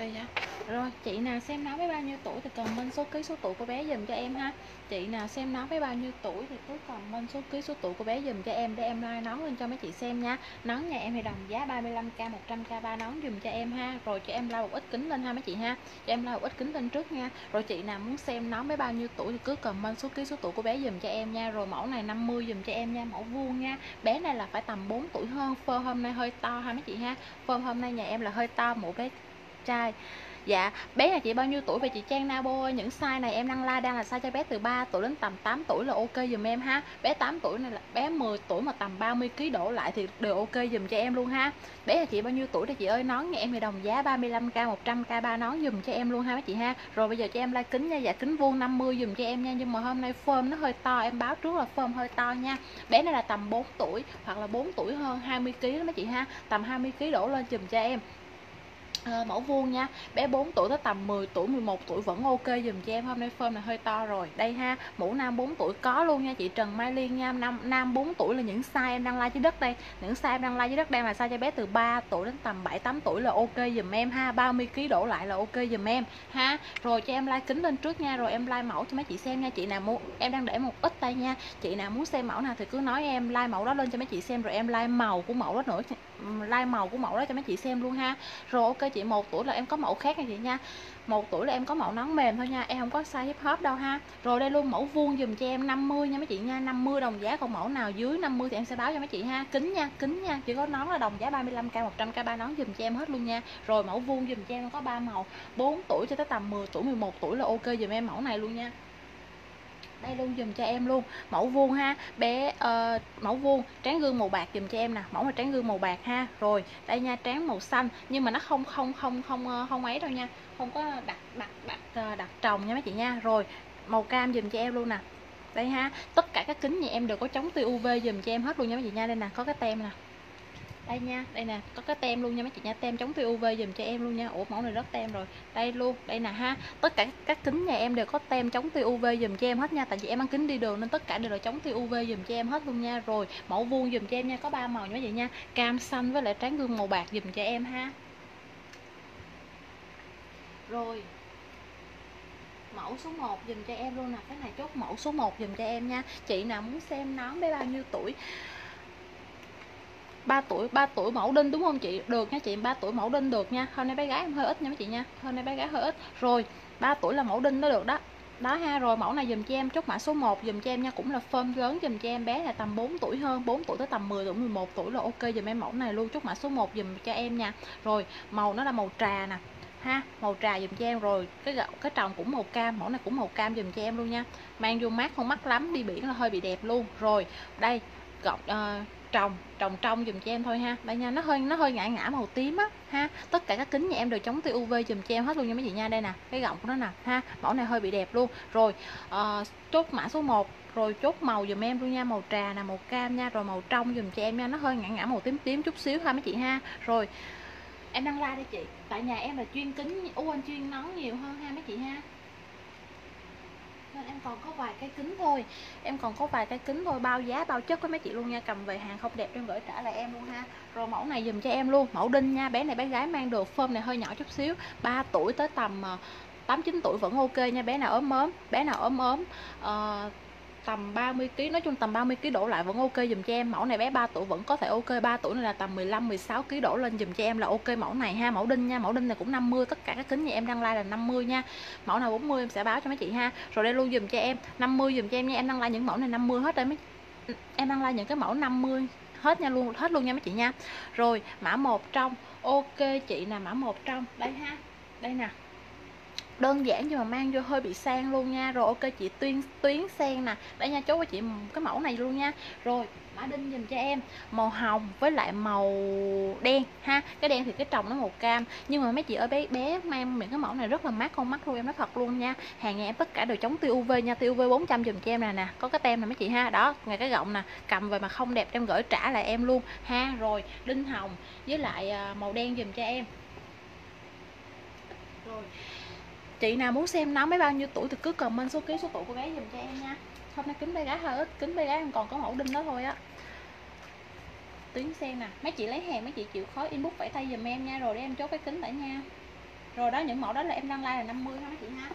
dạ. Rồi, chị nào xem nó với bao nhiêu tuổi thì comment số ký số tuổi của bé giùm cho em ha. Chị nào xem nó với bao nhiêu tuổi thì cứ comment số ký số tuổi của bé giùm cho em để em like nón lên cho mấy chị xem nha. Nón nhà em thì đồng giá 35k 100k 3 nón giùm cho em ha. Rồi cho em like một ít kính lên ha mấy chị ha. Cho em like một ít kính lên trước nha. Rồi chị nào muốn xem nón với bao nhiêu tuổi thì cứ comment số ký số tuổi của bé giùm cho em nha. Rồi mẫu này 50 giùm cho em nha, mẫu vuông nha. Bé này là phải tầm 4 tuổi hơn, phơ hôm nay hơi to ha mấy chị ha. Phơ hôm nay nhà em là hơi to, mẫu bé trai. Dạ, bé là chị bao nhiêu tuổi vậy chị Trang Nabo ơi? Những size này em đăng like đang là size cho bé từ 3 tuổi đến tầm 8 tuổi là ok dùm em ha. Bé 8 tuổi này là bé 10 tuổi mà tầm 30 kg đổ lại thì đều ok dùm cho em luôn ha. Bé là chị bao nhiêu tuổi thì chị ơi? Nón nhà em thì đồng giá 35k 100k 3 nón dùm cho em luôn ha mấy chị ha. Rồi bây giờ cho em like kính nha. Dạ kính vuông 50 dùm cho em nha. Nhưng mà hôm nay form nó hơi to, em báo trước là form hơi to nha. Bé này là tầm 4 tuổi hoặc là 4 tuổi hơn 20 kg đó mấy chị ha. Tầm 20 kg đổ lên dùm cho em. Mẫu vuông nha, bé 4 tuổi tới tầm 10 tuổi 11 tuổi vẫn ok dùm cho em. Hôm nay form này hơi to rồi. Đây ha, mũ nam 4 tuổi có luôn nha chị Trần Mai Liên nha. Nam 4 tuổi là những size em đăng like dưới đất đây. Những size em đăng like dưới đất đang là size cho bé từ 3 tuổi đến tầm 7 8 tuổi là ok dùm em ha. 30 kg đổ lại là ok dùm em ha. Rồi cho em like kính lên trước nha, rồi em like mẫu cho mấy chị xem nha. Chị nào muốn em đang để một ít tay nha. Chị nào muốn xem mẫu nào thì cứ nói em like mẫu đó lên cho mấy chị xem, rồi em like màu của mẫu đó nữa. Like màu của mẫu đó cho mấy chị xem luôn ha. Rồi ok chị, 1 tuổi là em có mẫu khác nha chị nha. 1 tuổi là em có mẫu nón mềm thôi nha, em không có size hip hop đâu ha. Rồi đây luôn mẫu vuông dùm cho em 50 nha mấy chị nha, 50 đồng giá, còn mẫu nào dưới 50 thì em sẽ báo cho mấy chị ha. Kính nha, chỉ có nón là đồng giá 35k 100k 3 nón dùm cho em hết luôn nha. Rồi mẫu vuông dùm cho em có 3 màu, 4 tuổi cho tới tầm 10 tuổi 11 tuổi là ok dùm em mẫu này luôn nha. Đây luôn dùm cho em luôn, mẫu vuông ha bé. Mẫu vuông trán gương màu bạc dùm cho em nè, mẫu là trán gương màu bạc ha. Rồi đây nha, trán màu xanh nhưng mà nó không ấy đâu nha, không có đặt trồng nha mấy chị nha. Rồi màu cam dùm cho em luôn nè. Đây ha, tất cả các kính nhà em đều có chống tia UV dùm cho em hết luôn nha mấy chị nha. Đây nè, có cái tem nè, đây nha, đây nè, có cái tem luôn nha mấy chị nha, tem chống tia UV dùm cho em luôn nha. Ủa mẫu này rất tem rồi. Đây luôn, đây nè ha. Tất cả các kính nhà em đều có tem chống tia UV dùm cho em hết nha, tại vì em bán kính đi đường nên tất cả đều là chống tia UV dùm cho em hết luôn nha. Rồi mẫu vuông dùm cho em nha, có 3 màu nha mấy chị nha, cam xanh với lại tráng gương màu bạc dùm cho em ha. Rồi mẫu số 1 dùm cho em luôn nè, cái này chốt mẫu số 1 dùm cho em nha. Chị nào muốn xem nón bé bao nhiêu tuổi? 3 tuổi mẫu đinh đúng không chị? Được nha chị, 3 tuổi mẫu đinh được nha. Hôm nay bé gái em hơi ít nha mấy chị nha, hôm nay bé gái hơi ít. Rồi 3 tuổi là mẫu đinh nó được đó. Đó ha, rồi mẫu này dùm cho em, chốt mã số 1 dùm cho em nha, cũng là form lớn dùm cho em. Bé là tầm 4 tuổi hơn, 4 tuổi tới tầm 10 tuổi 11 tuổi là ok dùm em mẫu này luôn, chốt mã số 1 dùm cho em nha. Rồi màu nó là màu trà nè ha, màu trà dùm cho em. Rồi cái tròng cũng màu cam, mẫu này cũng màu cam dùm cho em luôn nha. Mang vô mát không mắc lắm, đi biển là hơi bị đẹp luôn. Rồi đây gọc trồng trong dùm cho em thôi ha. Đây nha, nó hơi ngã màu tím á ha. Tất cả các kính nhà em đều chống tia UV dùm cho em hết luôn nha mấy chị nha. Đây nè, cái gọng của nó nè ha, mẫu này hơi bị đẹp luôn. Rồi chốt mã số 1, rồi chốt màu dùm em luôn nha, màu trà nè, màu cam nha. Rồi màu trong dùm cho em nha, nó hơi ngã màu tím tím chút xíu ha mấy chị ha. Rồi em đăng like đi chị, tại nhà em là chuyên kính chuyên nón nhiều hơn ha mấy chị ha, nên em còn có vài cái kính thôi, bao giá bao chất với mấy chị luôn nha. Cầm về hàng không đẹp em gửi trả lại em luôn ha. Rồi mẫu này dùm cho em luôn, mẫu đinh nha. Bé này bé gái mang được, form này hơi nhỏ chút xíu, 3 tuổi tới tầm 8 9 tuổi vẫn ok nha. Bé nào ốm tầm 30 kg, nói chung tầm 30 kg đổ lại vẫn ok dùm cho em. Mẫu này bé 3 tuổi vẫn có thể ok, 3 tuổi này là tầm 15 16 kg đổ lên dùm cho em là ok mẫu này ha. Mẫu đinh nha, mẫu đinh này cũng 50, tất cả các kính nhà em đăng like là 50 nha. Mẫu nào 40 em sẽ báo cho mấy chị ha. Rồi đây luôn dùm cho em 50 dùm cho em nha, em đăng like những mẫu này 50 hết đây mấy, em đăng like những cái mẫu 50 hết nha luôn, hết luôn nha mấy chị nha. Rồi mã 1 trong, ok chị nè, mã 1 trong đây ha. Đây nè, đơn giản nhưng mà mang vô hơi bị sang luôn nha. Rồi ok chị tuyến sen nè, đây nha, chốt với chị cái mẫu này luôn nha. Rồi mã đinh dùm cho em màu hồng với lại màu đen ha. Cái đen thì cái tròng nó màu cam, nhưng mà mấy chị ơi bé mang những cái mẫu này rất là mát con mắt luôn, em nói thật luôn nha. Hàng nhà em tất cả đều chống tia UV nha, tia UV 400 dùm cho em nè, có cái tem nè mấy chị ha. Đó, ngay cái gọng nè, cầm về mà không đẹp em gửi trả lại em luôn ha. Rồi đinh hồng với lại màu đen dùm cho em. Rồi chị nào muốn xem nó mấy bao nhiêu tuổi thì cứ comment số ký số tuổi của bé dùm cho em nha. Hôm nay kính bé gái hơi ít, kính bé gái em còn có mẫu đinh đó thôi á. Tuyến sen nè, mấy chị lấy hàng mấy chị chịu khó inbox vẫy tay dùm em nha, rồi để em chốt cái kính lại nha. Rồi đó, những mẫu đó là em đăng like là 50 ha mấy chị ha.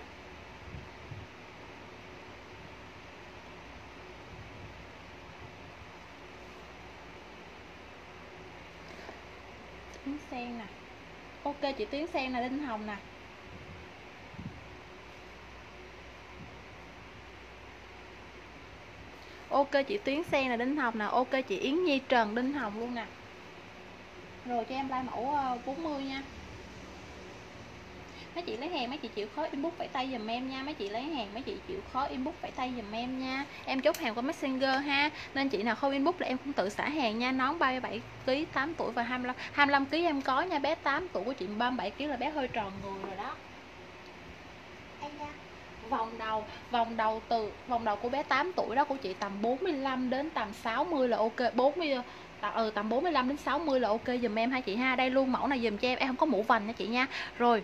Tuyến sen nè, ok chị Tuyến sen là Đinh Hồng nè. Ok chị Tuyến sen là Đinh Hồng nè. Ok chị Yến Nhi Trần Đinh Hồng luôn nè. Rồi cho em like mẫu 40 nha. Mấy chị lấy hàng mấy chị chịu khó inbox vẫy tay giùm em nha. Mấy chị lấy hàng mấy chị chịu khó inbox vẫy tay giùm em nha. Em chốt hàng qua Messenger ha. Nên chị nào không inbox là em cũng tự xả hàng nha. Nón 37 kg 8 tuổi và 25 kg em có nha. Bé 8 tuổi của chị 37 kg là bé hơi tròn người rồi đó. Vòng đầu của bé 8 tuổi đó của chị tầm 45 đến tầm 60 là ok. 40 tầm 45 đến 60 là ok giùm em ha chị ha. Đây luôn mẫu này giùm cho em không có mũ vành nha chị nha. Rồi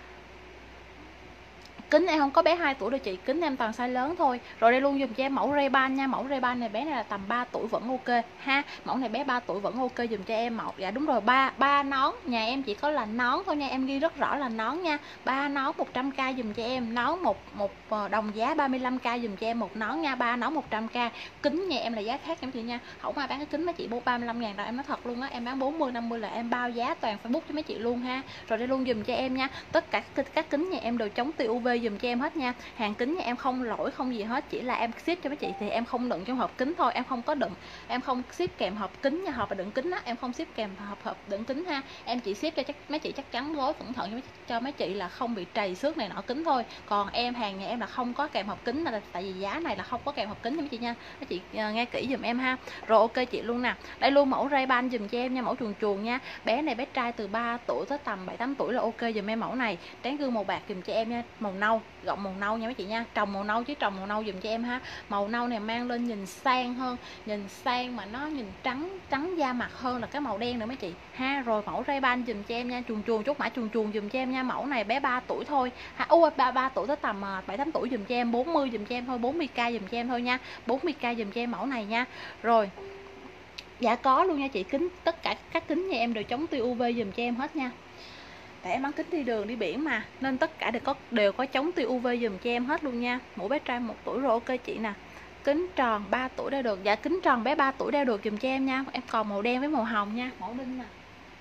kính em không có bé 2 tuổi đâu chị, kính em toàn size lớn thôi. Rồi đây luôn dùm cho em mẫu Ray-Ban nha. Mẫu Ray-Ban này bé này là tầm 3 tuổi vẫn ok ha. Mẫu này bé 3 tuổi vẫn ok dùm cho em mẫu. Dạ đúng rồi, ba nón. Nhà em chỉ có là nón thôi nha, em ghi rất rõ là nón nha. 3 nón 100k dùm cho em. Nón một đồng giá 35k dùm cho em một nón nha. 3 nón 100k. Kính nhà em là giá khác em chị nha. Không ai bán cái kính mấy chị 35.000 đâu, em nói thật luôn á. Em bán 40 50 là em bao giá toàn Facebook cho mấy chị luôn ha. Rồi đây luôn dùm cho em nha. Tất cả các kính nhà em đều chống tia UV dùm cho em hết nha. Hàng kính nhà em không lỗi không gì hết, chỉ là em ship cho mấy chị thì em không đựng trong hộp kính thôi, em không có đựng, em không ship kèm hộp kính nha, hộp đựng kính á, em không ship kèm hộp đựng kính ha. Em chỉ ship cho mấy chị chắc chắn gói cẩn thận cho mấy chị là không bị trầy xước này nọ kính thôi. Còn em hàng nhà em là không có kèm hộp kính, là tại vì giá này là không có kèm hộp kính cho mấy chị nha. Mấy chị nghe kỹ dùm em ha. Rồi ok chị luôn nè. Đây luôn mẫu Ray-Ban dùm cho em nha, mẫu chuồn chuồn nha. Bé này bé trai từ 3 tuổi tới tầm 7 8 tuổi là ok dùm em mẫu này. Trán gương màu bạc dùm cho em nha, màu nâu, gọng màu nâu nha mấy chị nha. Trồng màu nâu chứ trồng màu nâu dùm cho em ha. Màu nâu này mang lên nhìn sang hơn, nhìn sang mà nó nhìn trắng da mặt hơn là cái màu đen nữa mấy chị ha. Rồi mẫu Ray-Ban dùm cho em nha, chuồn chuồn, chốt mã chuồn chuồn dùm cho em nha. Mẫu này bé 3 tuổi thôi ha. 3 tuổi tới tầm 7 8 tuổi dùm cho em, 40 dùm cho em thôi, 40k dùm cho em thôi nha. 40k dùm cho em mẫu này nha. Rồi dạ có luôn nha chị, kính tất cả các kính nhà em đều chống tia UV dùm cho em hết nha. Tại em bán kính đi đường đi biển mà, nên tất cả đều có chống tia UV dùm cho em hết luôn nha. Mũ bé trai 1 tuổi rồi ok chị nè. Kính tròn 3 tuổi đeo được. Dạ kính tròn bé 3 tuổi đeo được dùm cho em nha. Em còn màu đen với màu hồng nha. Mẫu đinh nè,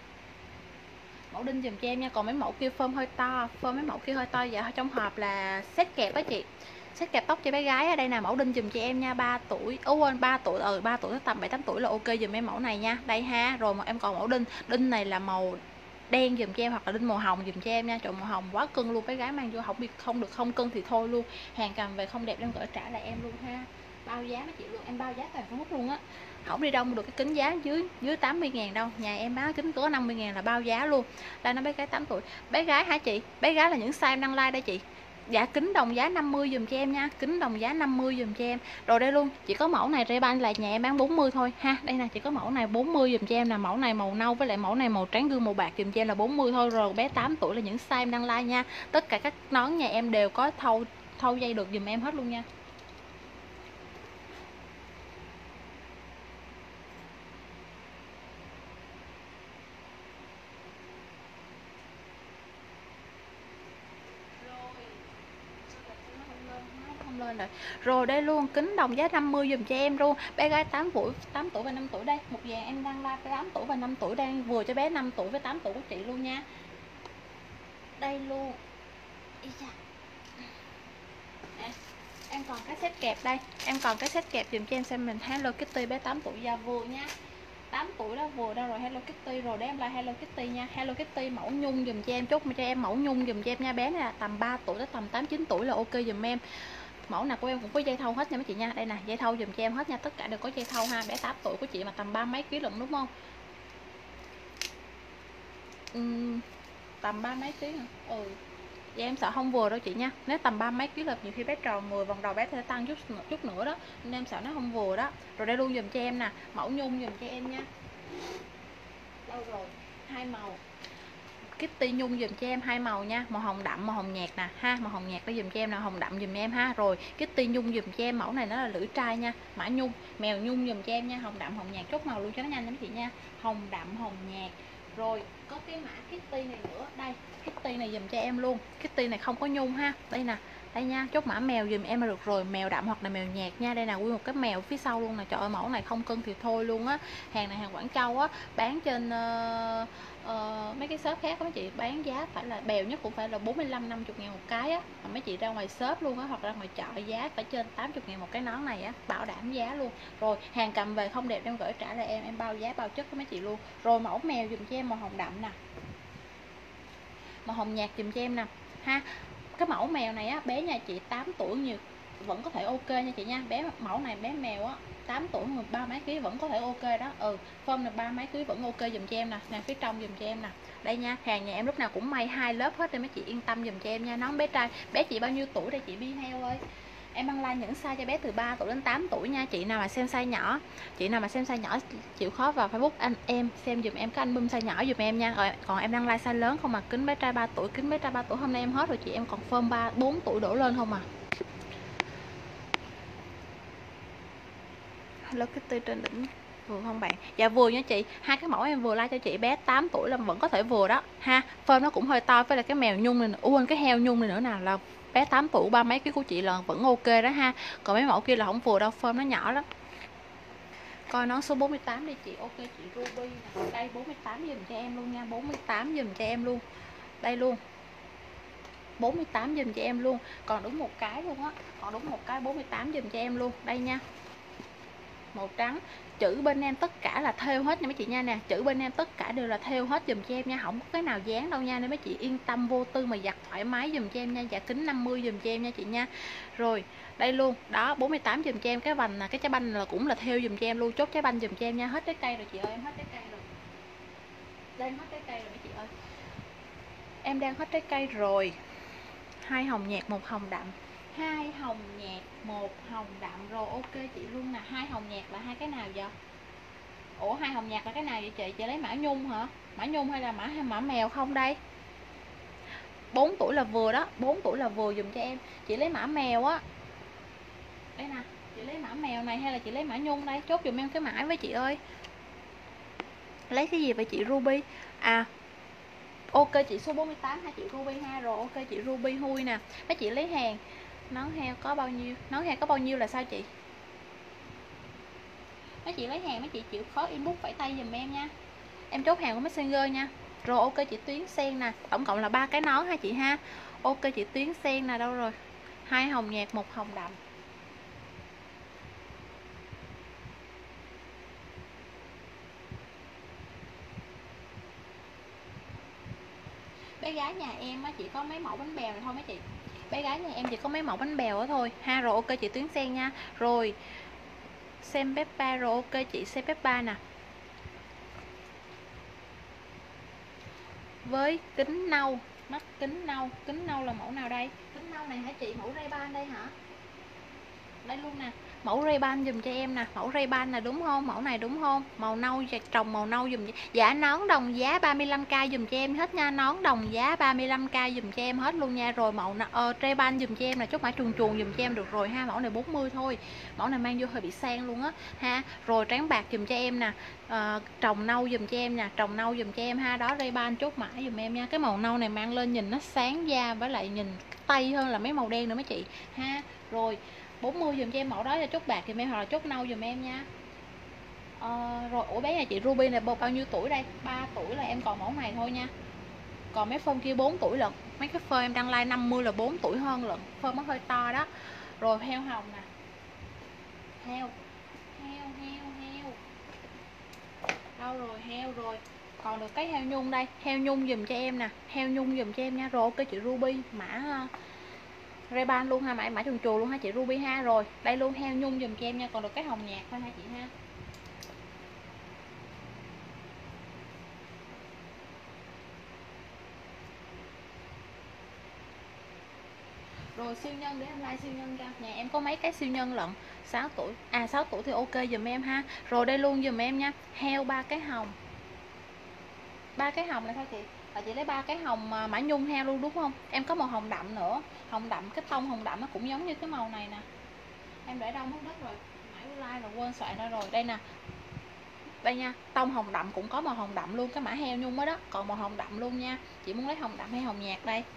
mẫu đinh dùm cho em nha. Còn mấy mẫu kia phơm hơi to, mấy mẫu kia hơi to. Dạ trong hộp là set kẹp á chị, set kẹp tóc cho bé gái. Ở đây là mẫu đinh dùm cho em nha. 3 tuổi, quên 3 tuổi, 3 tuổi tới tầm 7 8 tuổi là ok dùm em mẫu này nha. Đây ha. Rồi mà em còn mẫu đinh này là màu đen dùm cho em, hoặc là đinh màu hồng dùm cho em nha. Chọn màu hồng quá cưng luôn, bé gái mang vô không được không cưng thì thôi luôn. Hàng cầm về không đẹp em gửi trả lại em luôn ha. Bao giá mấy chị luôn, em bao giá toàn Facebook luôn á. Không đi đâu mua được cái kính giá dưới 80.000 đâu. Nhà em bán kính có 50.000 là bao giá luôn. Đây nó bé gái 8 tuổi. Bé gái hả chị? Bé gái là những size đăng like đây chị. Dạ kính đồng giá 50 dùm cho em nha. Kính đồng giá 50 dùm cho em. Rồi đây luôn, chỉ có mẫu này Ray-Ban là nhà em bán 40 thôi ha. Đây nè, chỉ có mẫu này 40 dùm cho em, là mẫu này màu nâu với lại mẫu này màu trắng gương màu bạc dùm cho em là 40 thôi. Rồi bé 8 tuổi là những size em đăng like nha. Tất cả các nón nhà em đều có thâu dây được dùm em hết luôn nha. Lên rồi. Rồi đây luôn, kính đồng giá 50 dùm cho em luôn. Bé gái 8 tuổi và 5 tuổi đây. Một dàn em đang like 8 tuổi và 5 tuổi đang vừa cho bé 5 tuổi với 8 tuổi của chị luôn nha. Đây luôn. Em còn cái set kẹp đây. Em còn cái set kẹp dùm cho em xem mình Hello Kitty bé 8 tuổi da vừa nha. 8 tuổi đó vừa đâu rồi Hello Kitty rồi, để em like Hello Kitty nha. Hello Kitty mẫu nhung dùm cho em, chốt cho em mẫu nhung dùm cho em nha. Bé này là tầm 3 tuổi tới tầm 8 9 tuổi là ok dùm em. Mẫu nào của em cũng có dây thâu hết nha mấy chị nha. Đây nè, dây thâu dùm cho em hết nha, tất cả đều có dây thâu ha. Bé 8 tuổi của chị mà tầm 30 mấy ký lận đúng không? Tầm 30 mấy ký hả? Dạ em sợ không vừa đâu chị nha. Nếu tầm 30 mấy ký là nhiều khi bé tròn người, vòng đầu bé sẽ tăng chút nữa đó, nên em sợ nó không vừa đó. Rồi đây luôn dùm cho em nè, mẫu nhung dùm cho em nha. Đâu rồi? Hai màu. Kitty nhung dùm cho em hai màu nha, màu hồng đậm, màu hồng nhạt nè ha. Màu hồng nhạt đây dùm cho em là hồng đậm dùm em ha. Rồi Kitty nhung dùm cho em, mẫu này nó là lưỡi trai nha, mã nhung. Mèo nhung dùm cho em nha, hồng đậm hồng nhạt, chốt màu luôn cho nó nhanh nha mấy chị nha. Hồng đậm hồng nhạt. Rồi có cái mã Kitty này nữa. Đây, Kitty này dùm cho em luôn. Kitty này không có nhung ha. Đây nè, đây nha, chốt mã mèo dùm em là được rồi. Mèo đậm hoặc là mèo nhạt nha. Đây là nguyên một cái mèo phía sau luôn nè. Trời ơi, mẫu này không cân thì thôi luôn á. Hàng này hàng Quảng Châu á, bán trên mấy cái shop khác các chị bán giá phải là bèo nhất cũng phải là 45-50 ngàn một cái á. Mà mấy chị ra ngoài shop luôn á, hoặc ra ngoài chợ giá phải trên 80 ngàn một cái nón này á, bảo đảm giá luôn. Rồi hàng cầm về không đẹp em gửi trả lại em bao giá bao chất với mấy chị luôn. Rồi mẫu mèo dùm cho em màu hồng đậm nè, màu hồng nhạt dùm cho em nè ha. Cái mẫu mèo này á, bé nhà chị 8 tuổi nhiều vẫn có thể ok nha chị nha. Bé mẫu này bé mèo á 8 tuổi mà 3 mấy ký vẫn có thể ok đó. Form là 3 mấy ký vẫn ok dùm cho em nè. Nè phía trong dùm cho em nè. Đây nha, hàng nhà em lúc nào cũng may 2 lớp hết nên mấy chị yên tâm dùm cho em nha. Nón bé trai, bé chị bao nhiêu tuổi đây chị Bi Heo ơi? Em đăng like những size cho bé từ 3 tuổi đến 8 tuổi nha. Chị nào mà xem size nhỏ, chị nào mà xem size nhỏ chịu khó vào Facebook anh em xem dùm em cái album size nhỏ dùm em nha. Rồi còn em đăng like size lớn không mà, kính bé trai 3 tuổi, kính bé trai 3 tuổi hôm nay em hết rồi chị, em còn form 3 4 tuổi đổ lên không à. Hello Kitty trên đỉnh vừa không bạn? Dạ vừa nha chị. Hai cái mẫu em vừa like cho chị bé 8 tuổi là vẫn có thể vừa đó ha. Form nó cũng hơi to, với là cái mèo nhung này, quên cái heo nhung này nữa nè, là bé 8 tuổi 3 mấy ký của chị là vẫn ok đó ha. Còn mấy mẫu kia là không vừa đâu, form nó nhỏ lắm. Coi nón số 48 đi chị. Ok chị Ruby nè. Đây 48 dùm cho em luôn nha. 48 dùm cho em luôn. Đây luôn. 48 dùm cho em luôn. Còn đúng một cái luôn á. Còn đúng một cái 48 dùm cho em luôn. Đây nha. Màu trắng. Chữ bên em tất cả là thêu hết nha mấy chị nha nè. Chữ bên em tất cả đều là thêu hết dùm cho em nha. Không có cái nào dán đâu nha. Nên mấy chị yên tâm vô tư mà giặt thoải mái dùm cho em nha. Dạ kính 50 dùm cho em nha chị nha. Rồi đây luôn. Đó 48 dùm cho em. Cái vành là cái trái banh là cũng là thêu dùm cho em luôn. Chốt trái banh dùm cho em nha. Hết trái cây rồi chị ơi. Em hết trái cây rồi. Đây hết trái cây rồi mấy chị ơi. Em đang hết trái cây rồi. 2 hồng nhạt 1 hồng đậm. 2 hồng nhạt 1 hồng đậm. Rồi ok chị luôn nè. 2 hồng nhạt là hai cái nào vậy? Ủa 2 hồng nhạt là cái nào vậy chị? Chị lấy mã nhung hả? Mã nhung hay là mã mèo không đây? 4 tuổi là vừa đó. 4 tuổi là vừa dùm cho em. Chị lấy mã mèo á. Đây nè. Chị lấy mã mèo này hay là chị lấy mã nhung đây? Chốt dùm em cái mã với chị ơi. Lấy cái gì vậy chị Ruby? À ok chị số 48 ha chị Ruby ha. Rồi ok chị Ruby Hui nè. Mấy chị lấy hàng. Nón heo có bao nhiêu? Nón heo có bao nhiêu là sao chị? Mấy chị lấy hàng mấy chị chịu khó inbox vẫy tay giùm em nha. Em chốt hàng của Messenger nha. Rồi ok chị Tuyến Sen nè. Tổng cộng là 3 cái nón ha chị ha. Ok chị Tuyến Sen nè, đâu rồi? 2 hồng nhạt 1 hồng đậm. Bé gái nhà em á chỉ có mấy mẫu bánh bèo này thôi mấy chị. Bé gái nhà em chỉ có mấy mẫu bánh bèo đó thôi ha. Rồi ok chị Tuyến Sen nha. Rồi xem Peppa. Rồi ok chị xem Peppa nè. Với kính nâu, mắt kính nâu. Kính nâu là mẫu nào đây? Kính nâu này hả chị? Mẫu Ray-Ban đây hả? Đây luôn nè. Mẫu Ray-Ban dùm cho em nè. Mẫu Ray-Ban là đúng không? Mẫu này đúng không? Màu nâu trồng màu nâu dùm. Dạ nón đồng giá 35k dùm cho em hết nha. Nón đồng giá 35k dùm cho em hết luôn nha. Rồi mẫu Ray-Ban dùm cho em là chốt mã chuồn chuồn dùm cho em được rồi ha. Mẫu này 40 thôi. Mẫu này mang vô hơi bị sang luôn á ha. Rồi trắng bạc dùm cho em nè. Trồng nâu dùm cho em nè. Trồng nâu dùm cho em ha. Đó Ray-Ban chốt mã dùm em nha. Cái màu nâu này mang lên nhìn nó sáng da, với lại nhìn tây hơn là mấy màu đen nữa mấy chị ha. Rồi 40 dùm cho em mẫu đó, cho chốt bạc dùm em hoặc là chốt nâu dùm em nha. Rồi ủa bé nhà chị Ruby này bao nhiêu tuổi đây? 3 tuổi là em còn mẫu này thôi nha. Còn mấy phơm kia 4 tuổi lận. Mấy cái phơm em đăng like 50 là 4 tuổi hơn lận. Phơm nó hơi to đó. Rồi heo hồng nè. Heo. Đâu rồi heo rồi. Còn được cái heo nhung đây. Heo nhung dùm cho em nè. Heo nhung dùm cho em nha. Rồi ok chị Ruby mã Ray-Ban luôn ha, mã chuồn chuồn luôn ha chị Ruby ha. Rồi đây luôn heo nhung dùm cho em nha. Còn được cái hồng nhạt thôi ha chị ha. Rồi siêu nhân để em like siêu nhân ra. Nhà em có mấy cái siêu nhân lận. 6 tuổi. À 6 tuổi thì ok dùm em ha. Rồi đây luôn dùm em nha. Heo 3 cái hồng. 3 cái hồng này thôi chị. Và chị lấy 3 cái hồng mã nhung heo luôn đúng không? Em có màu hồng đậm nữa. Hồng đậm, cái tông hồng đậm nó cũng giống như cái màu này nè. Em để đâu mất đất rồi. Mãi like rồi quên soạn ra rồi. Đây nè. Đây nha, tông hồng đậm cũng có màu hồng đậm luôn, cái mã heo nhung đó, còn màu hồng đậm luôn nha. Chị muốn lấy hồng đậm hay hồng nhạt đây?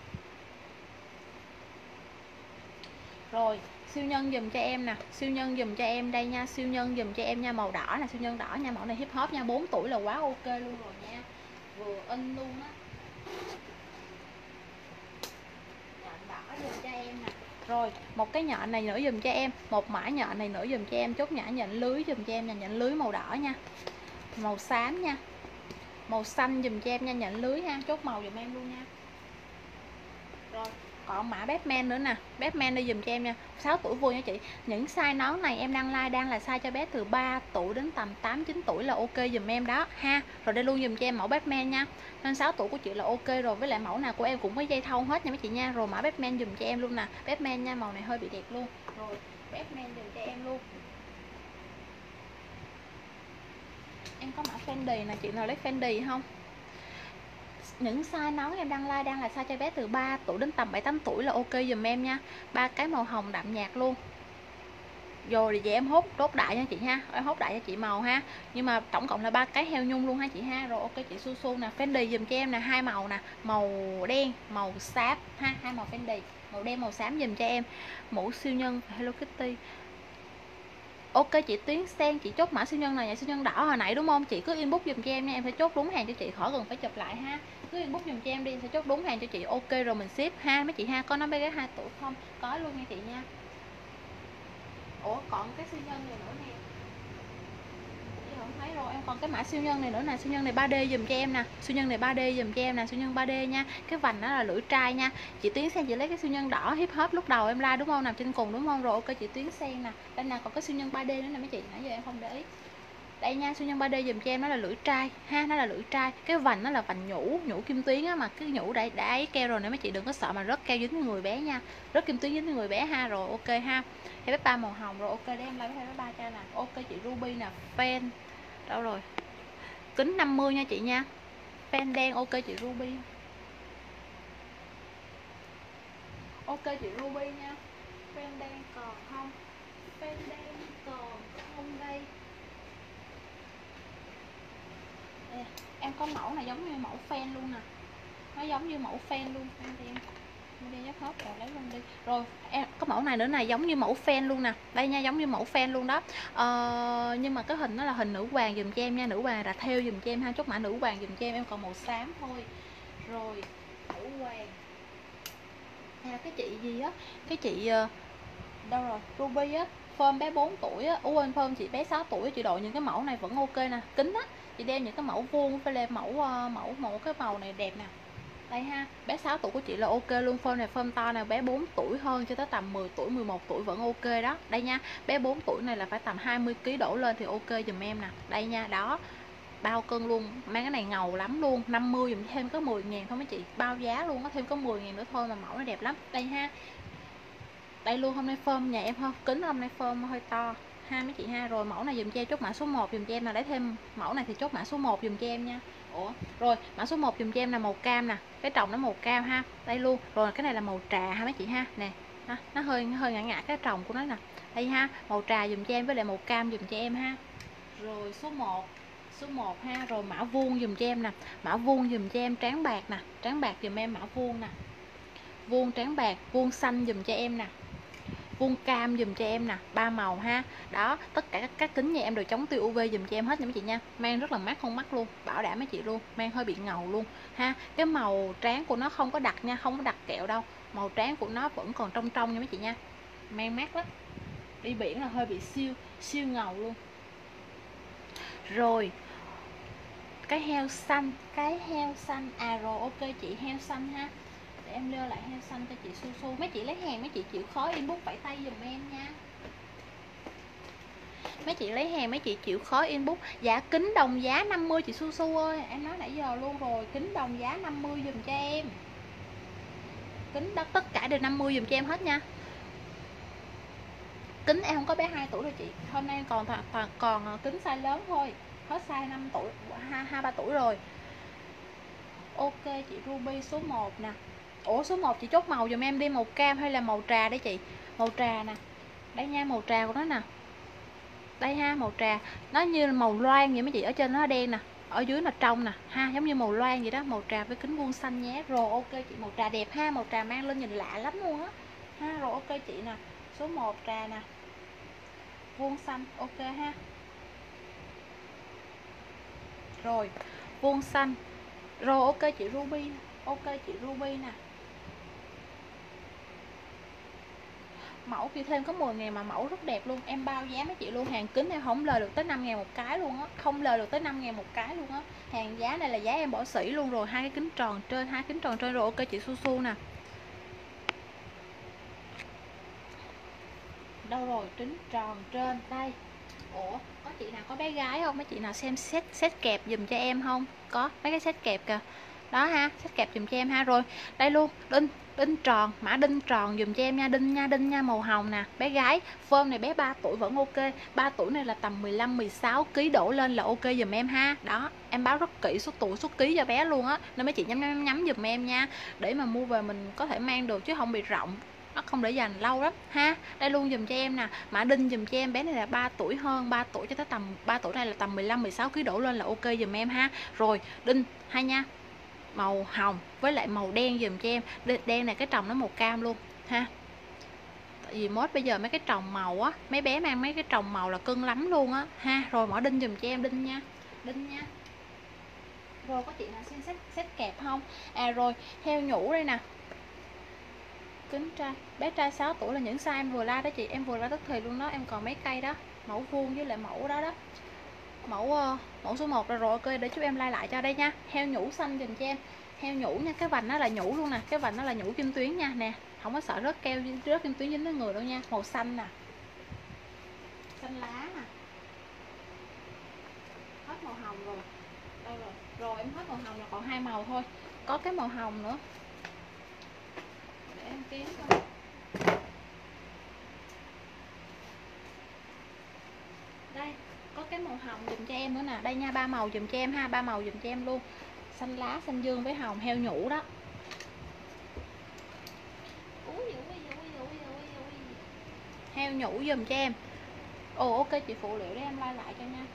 Rồi, siêu nhân dùm cho em nè, siêu nhân dùm cho em đây nha, siêu nhân dùm cho em nha, màu đỏ là siêu nhân đỏ nha, mẫu này hip hop nha, 4 tuổi là quá ok luôn rồi nha. Vừa in luôn á. Nhọn đỏ dùm cho em nè. Rồi, một cái nhọn này nữa dùm cho em, một mã nhọn này nữa dùm cho em, chốt nhã nhận lưới dùm cho em nha, nhận lưới màu đỏ nha. Màu xám nha. Màu xanh dùm cho em nha, nhận lưới ha, chốt màu dùm em luôn nha. Rồi, còn mã Batman nữa nè, Batman đi dùm cho em nha, 6 tuổi vui nha chị. Những size nón này em đăng like đang là size cho bé từ 3 tuổi đến tầm 8 9 tuổi là ok dùm em đó ha. Rồi đây luôn dùm cho em mẫu Batman nha. Nên 6 tuổi của chị là ok rồi, với lại mẫu nào của em cũng có dây thâu hết nha mấy chị nha. Rồi mã Batman dùm cho em luôn nè, Batman nha, màu này hơi bị đẹp luôn. Rồi, Batman dùm cho em luôn. Em có mã Fendi nè, chị nào lấy Fendi không? Những size nón em đăng like đang là size cho bé từ 3 tuổi đến tầm 7 8 tuổi là ok dùm em nha. Ba cái màu hồng đậm nhạt luôn. Rồi thì vậy em hốt đốt đại nha chị ha, em hốt đại cho chị màu ha. Nhưng mà tổng cộng là 3 cái heo nhung luôn ha chị ha. Rồi ok chị Su Su nè, Fendi dùm cho em nè, hai màu nè, màu đen, màu xám ha, hai màu Fendi, màu đen màu xám dùm cho em. Mũ siêu nhân Hello Kitty. Ok chị Tuyến Sen, chị chốt mã siêu nhân này, siêu nhân đỏ hồi nãy đúng không? Chị cứ inbox dùm cho em nha, em sẽ chốt đúng hàng cho chị, khỏi cần phải chụp lại ha. Cứ inbox dùm cho em đi, sẽ chốt đúng hàng cho chị. Ok rồi mình ship ha mấy chị ha. Có nói bé gái 2 tuổi không? Có luôn nha chị nha. Ủa còn cái siêu nhân này nữa nè, chị không thấy rồi. Em còn cái mã siêu nhân này nữa nè, siêu nhân này 3D dùm cho em nè, siêu nhân này 3D dùm cho em nè, siêu nhân 3D nha. Cái vành đó là lưỡi trai nha. Chị Tuyến Sen chị lấy cái siêu nhân đỏ hip hop lúc đầu em like đúng không, nằm trên cùng đúng không? Rồi ok chị Tuyến Sen nè, đây nè, còn cái siêu nhân 3D nữa nè mấy chị, nãy giờ em không để ý. Đây nha, siêu nhân 3D dùm cho em, nó là lưỡi trai ha, nó là lưỡi trai. Cái vành nó là vành nhũ kim tuyến á, mà cái nhũ đã ấy keo rồi nè mấy chị, đừng có sợ mà rớt keo dính người bé nha, rớt kim tuyến dính người bé ha. Rồi ok ha, hay ba màu hồng. Rồi ok để em lấy hai ba cho nè. Ok chị Ruby nè, fan đâu rồi, kính 50 nha chị nha, fan đen. Ok chị Ruby, ok chị Ruby nha, fan đen còn không, fan đen còn không đây. Đây, em có mẫu này giống như mẫu fan luôn nè, nó giống như mẫu fan luôn. Em đi dắt hết rồi lấy luôn đi. Rồi em có mẫu này nữa này, giống như mẫu fan luôn nè, đây nha, giống như mẫu fan luôn đó. Nhưng mà cái hình nó là hình nữ hoàng dùm cho em nha, nữ hoàng là theo dùm cho em ha, chốt mã nữ hoàng dùm cho em còn màu xám thôi. Rồi nữ hoàng hay là cái chị gì á, cái chị đâu rồi, Ruby á, form bé 4 tuổi á, quên form chị bé 6 tuổi. Chị đội những cái mẫu này vẫn ok nè, kính á, chị đeo những cái mẫu vuông phải lên mẫu mẫu cái màu này đẹp nè. Đây ha, bé 6 tuổi của chị là ok luôn, form này form to nè, bé 4 tuổi hơn cho tới tầm 10 tuổi 11 tuổi vẫn ok đó. Đây nha, bé 4 tuổi này là phải tầm 20 kg đổ lên thì ok dùm em nè. Đây nha, đó, bao cân luôn, mang cái này ngầu lắm luôn. 50 dùm thêm có 10.000 thôi mấy chị, bao giá luôn, có thêm có 10.000 nữa thôi mà mẫu nó đẹp lắm. Đây ha, đây luôn, hôm nay form nhà em thôi, kính hôm nay form hơi to ha mấy chị ha. Rồi mẫu này dùm cho em, chốt mã số 1 dùm cho em, là lấy thêm mẫu này thì chốt mã số 1 dùm cho em nha. Ủa rồi mã số 1 dùm cho em là màu cam nè, cái trồng nó màu cam ha, đây luôn. Rồi cái này là màu trà ha mấy chị ha, nè nó hơi ngã ngã cái trồng của nó nè, đây ha, màu trà dùm cho em với lại màu cam dùm cho em ha. Rồi số 1 ha. Rồi mã vuông dùm cho em nè, mã vuông dùm cho em, tráng bạc nè, tráng bạc dùm em, mã vuông nè, vuông tráng bạc, vuông xanh dùm cho em nè, vuông cam dùm cho em nè, ba màu ha. Đó, tất cả các kính nhà em đều chống tiêu UV dùm cho em hết nha mấy chị nha, mang rất là mát không mắt luôn, bảo đảm mấy chị luôn, mang hơi bị ngầu luôn ha. Cái màu trán của nó không có đặc nha, không có đặc kẹo đâu, màu trán của nó vẫn còn trong trong nha mấy chị nha, mang mát lắm, đi biển là hơi bị siêu siêu ngầu luôn. Rồi cái heo xanh rồi ok chị, heo xanh ha, để em lơ lại heo xanh cho chị Su Su. Mấy chị lấy hàng mấy chị chịu khó inbox vẫy tay dùm em nha, mấy chị lấy hàng mấy chị chịu khó inbox. Dạ kính đồng giá 50 chị Su Su ơi, em nói nãy giờ luôn rồi, kính đồng giá 50 dùm cho em, kính đó tất cả đều 50 dùm cho em hết nha. Kính em không có bé 2 tuổi rồi chị, hôm nay còn kính size lớn thôi, hết size 5 tuổi 2 3 tuổi rồi. Ok chị Ruby số 1 nè. Ủa số 1 chị chốt màu dùm em đi, màu cam hay là màu trà đấy chị, màu trà nè, đây nha, màu trà của nó nè, Đây ha, màu trà, nó như màu loan vậy mấy chị, ở trên nó đen nè, ở dưới là trong nè ha, giống như màu loan vậy đó, màu trà với kính vuông xanh nhé. Rồi ok chị, màu trà đẹp ha, màu trà mang lên nhìn lạ lắm luôn á ha. Rồi ok chị nè, số 1 trà nè, vuông xanh, ok ha. Rồi vuông xanh. Rồi ok chị Ruby, ok chị Ruby nè. Mẫu kia thêm có 10.000 mà mẫu rất đẹp luôn, em bao giá mấy chị luôn. Hàng kính em không lời được tới 5.000 một cái luôn á, không lời được tới 5.000 một cái luôn á. Hàng giá này là giá em bỏ sỉ luôn rồi. Hai cái kính tròn trên, hai kính tròn trên. Rồi ok chị Su Su nè. Đâu rồi, kính tròn trên đây. Ủa, có chị nào có bé gái không? Mấy chị nào xem set kẹp dùm cho em không? Có mấy cái set kẹp kìa. Đó ha, set kẹp dùm cho em ha. Rồi, đây luôn, đinh tròn, mã đinh tròn dùm cho em nha, đinh nha, màu hồng nè. Bé gái, form này bé 3 tuổi vẫn ok. 3 tuổi này là tầm 15 16 kg đổ lên là ok dùm em ha. Đó, em báo rất kỹ số tuổi, số ký cho bé luôn á. Nên mấy chị nhắm dùm em nha, để mà mua về mình có thể mang được chứ không bị rộng, nó không để dành lâu lắm ha. Đây luôn dùm cho em nè, mã đinh dùm cho em. Bé này là 3 tuổi hơn, 3 tuổi cho tới tầm 3 tuổi này là tầm 15 16 kg đổ lên là ok dùm em ha. Rồi đinh hai nha, màu hồng với lại màu đen dùm cho em. Đen này cái trồng nó màu cam luôn ha, tại vì mốt bây giờ mấy cái trồng màu á, mấy bé mang mấy cái trồng màu là cưng lắm luôn á ha. Rồi mỏ đinh dùm cho em, đinh nha, đinh nha. Rồi có chị nào xin set kẹp không? À rồi heo nhũ đây nè, kính trai, bé trai 6 tuổi là những size em vừa la đó chị, em vừa la tức thì luôn đó. Em còn mấy cây đó, mẫu vuông với lại mẫu đó đó, mẫu số 1 rồi ok, để chú em like lại cho đây nha. Heo nhũ xanh dùm cho em, heo nhũ nha, cái vành nó là nhũ luôn nè, cái vành nó là nhũ kim tuyến nha nè, không có sợ rớt keo, rớt kim tuyến dính tới người đâu nha. Màu xanh nè, xanh lá nè. Hết màu hồng rồi, đây rồi. Rồi em hết màu hồng là còn 2 màu thôi, có cái màu hồng nữa để em kiếm coi. Đây, có cái màu hồng dùm cho em nữa nè, đây nha, 3 màu dùm cho em ha, 3 màu dùm cho em luôn. Xanh lá, xanh dương với hồng, heo nhũ đó. Heo nhũ dùm cho em. Ồ ok chị, phụ liệu để em like lại cho nha.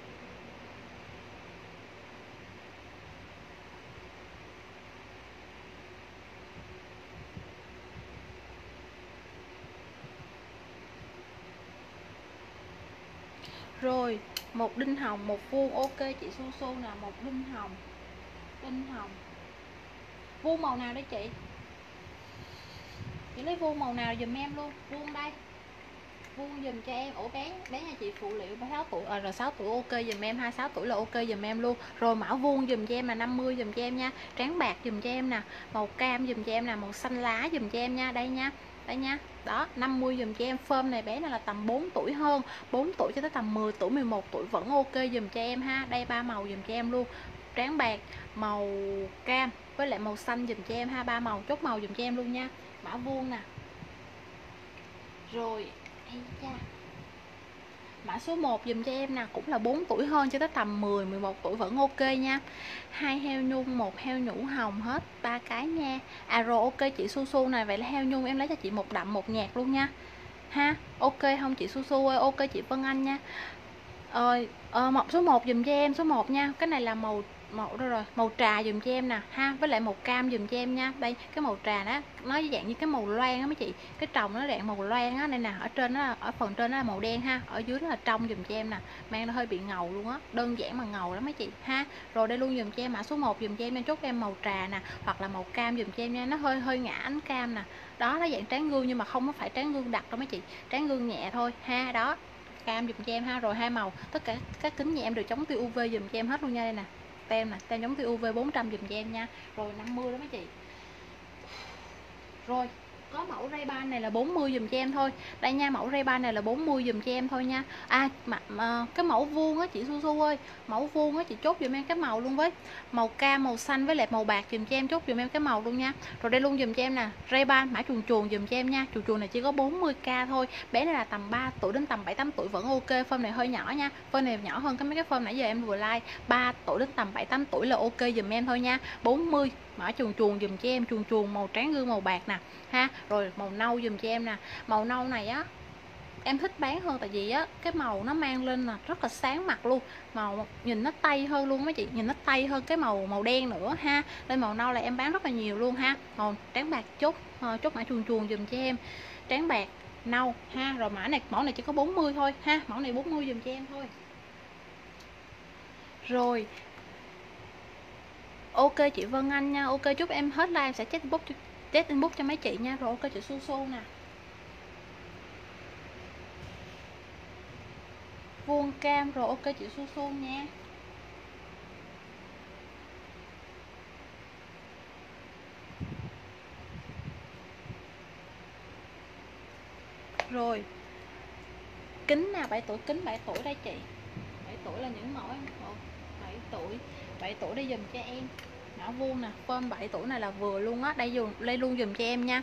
Rồi, một đinh hồng, một vuông, ok chị Su Su nè, một đinh hồng. Đinh hồng. Vuông màu nào đây chị? Chị lấy vuông màu nào dùm em luôn, vuông đây. Vuông dùm cho em. Ủa bé nhà chị phụ liệu 6 tuổi rồi, 6 tuổi ok dùm em, 26 tuổi là ok dùm em luôn. Rồi mã vuông dùm cho em là 50 dùm cho em nha. Trắng bạc dùm cho em nè, màu cam dùm cho em nè, màu xanh lá dùm cho em nha. Đây nha, đây nha. Đó, 50 dùm cho em. Form này bé này là tầm 4 tuổi hơn, 4 tuổi cho tới tầm 10 tuổi, 11 tuổi vẫn ok dùm cho em ha. Đây 3 màu dùm cho em luôn. Trắng bạc, màu cam với lại màu xanh dùm cho em ha, 3 màu, chốt màu dùm cho em luôn nha. Mã vuông nè. Rồi mã số 1 dùm cho em nè, cũng là 4 tuổi hơn cho tới tầm 10 11 tuổi vẫn ok nha. 2 heo nhung, 1 heo nhũ hồng, hết 3 cái nha. À rồi ok chị Su Su này, vậy là heo nhung em lấy cho chị một đậm một nhạt luôn nha ha. Ok không chị Su Su ơi? Ok chị Vân Anh nha. Một số 1 dùm cho em, số 1 nha. Cái này là màu đâu rồi, màu trà dùm cho em nè ha, với lại màu cam dùm cho em nha. Đây cái màu trà đó, nó dạng như cái màu loan á mấy chị, cái trồng nó dạng màu loan á. Đây nè, ở trên nó, ở phần trên nó là màu đen ha, ở dưới nó là trong dùm cho em nè, mang nó hơi bị ngầu luôn á, đơn giản mà ngầu lắm mấy chị ha. Rồi đây luôn dùm cho em mã số 1 dùm cho em, chốt em màu trà nè, hoặc là màu cam dùm cho em nha, nó hơi ngã ánh cam nè. Đó, nó dạng tráng gương nhưng mà không có phải tráng gương đặc đâu mấy chị, tráng gương nhẹ thôi ha. Đó, cam dùm cho em ha. Rồi 2 màu, tất cả các kính nhà em đều chống tia UV dùm cho em hết luôn nha. Đây nè, tem nè, tem chống tia UV 400 dùm cho em nha. Rồi 50 đó mấy chị. Rồi có mẫu Ray-Ban này là 40 dùm cho em thôi. Đây nha, mẫu Ray-Ban này là 40 dùm cho em thôi nha. Cái mẫu vuông á chị Su Su ơi, mẫu vuông á chị chốt dùm em cái màu luôn, với màu cam, màu xanh với lại màu bạc dùm cho em, chốt dùm em cái màu luôn nha. Rồi đây luôn dùm cho em nè, Ray-Ban mã chuồn chuồn dùm cho em nha. Chuồn chuồn này chỉ có 40k thôi. Bé này là tầm 3 tuổi đến tầm 7 8 tuổi vẫn ok. Form này hơi nhỏ nha, form này nhỏ hơn cái mấy cái form nãy giờ em vừa like. 3 tuổi đến tầm 7 8 tuổi là ok dùm em thôi nha. 40 mã chuồn chuồn dùm cho em, chuồn chuồn màu tráng gương màu bạc nè ha. Rồi màu nâu dùm cho em nè, màu nâu này á em thích bán hơn, tại vì á cái màu nó mang lên là rất là sáng mặt luôn, màu nhìn nó tây hơn luôn mấy chị, nhìn nó tây hơn cái màu đen nữa ha. Đây màu nâu là em bán rất là nhiều luôn ha. Màu trắng bạc chốt mã chuồn chuồn dùm cho em, trắng bạc nâu ha. Rồi mẫu này chỉ có 40 thôi ha, mẫu này 40 dùm cho em thôi. Rồi ok chị Vân Anh nha, ok chúc em hết live em sẽ check inbox cho mấy chị nha. Rồi ok chị Su Su nè, vuông cam. Rồi ok chị Su Su nha. Rồi kính nào 7 tuổi, kính 7 tuổi đây chị, 7 tuổi là những mẫu em 7 tuổi đây dùm cho em. Mã vuông nè, form 7 tuổi này là vừa luôn á, đây luôn dùm cho em nha.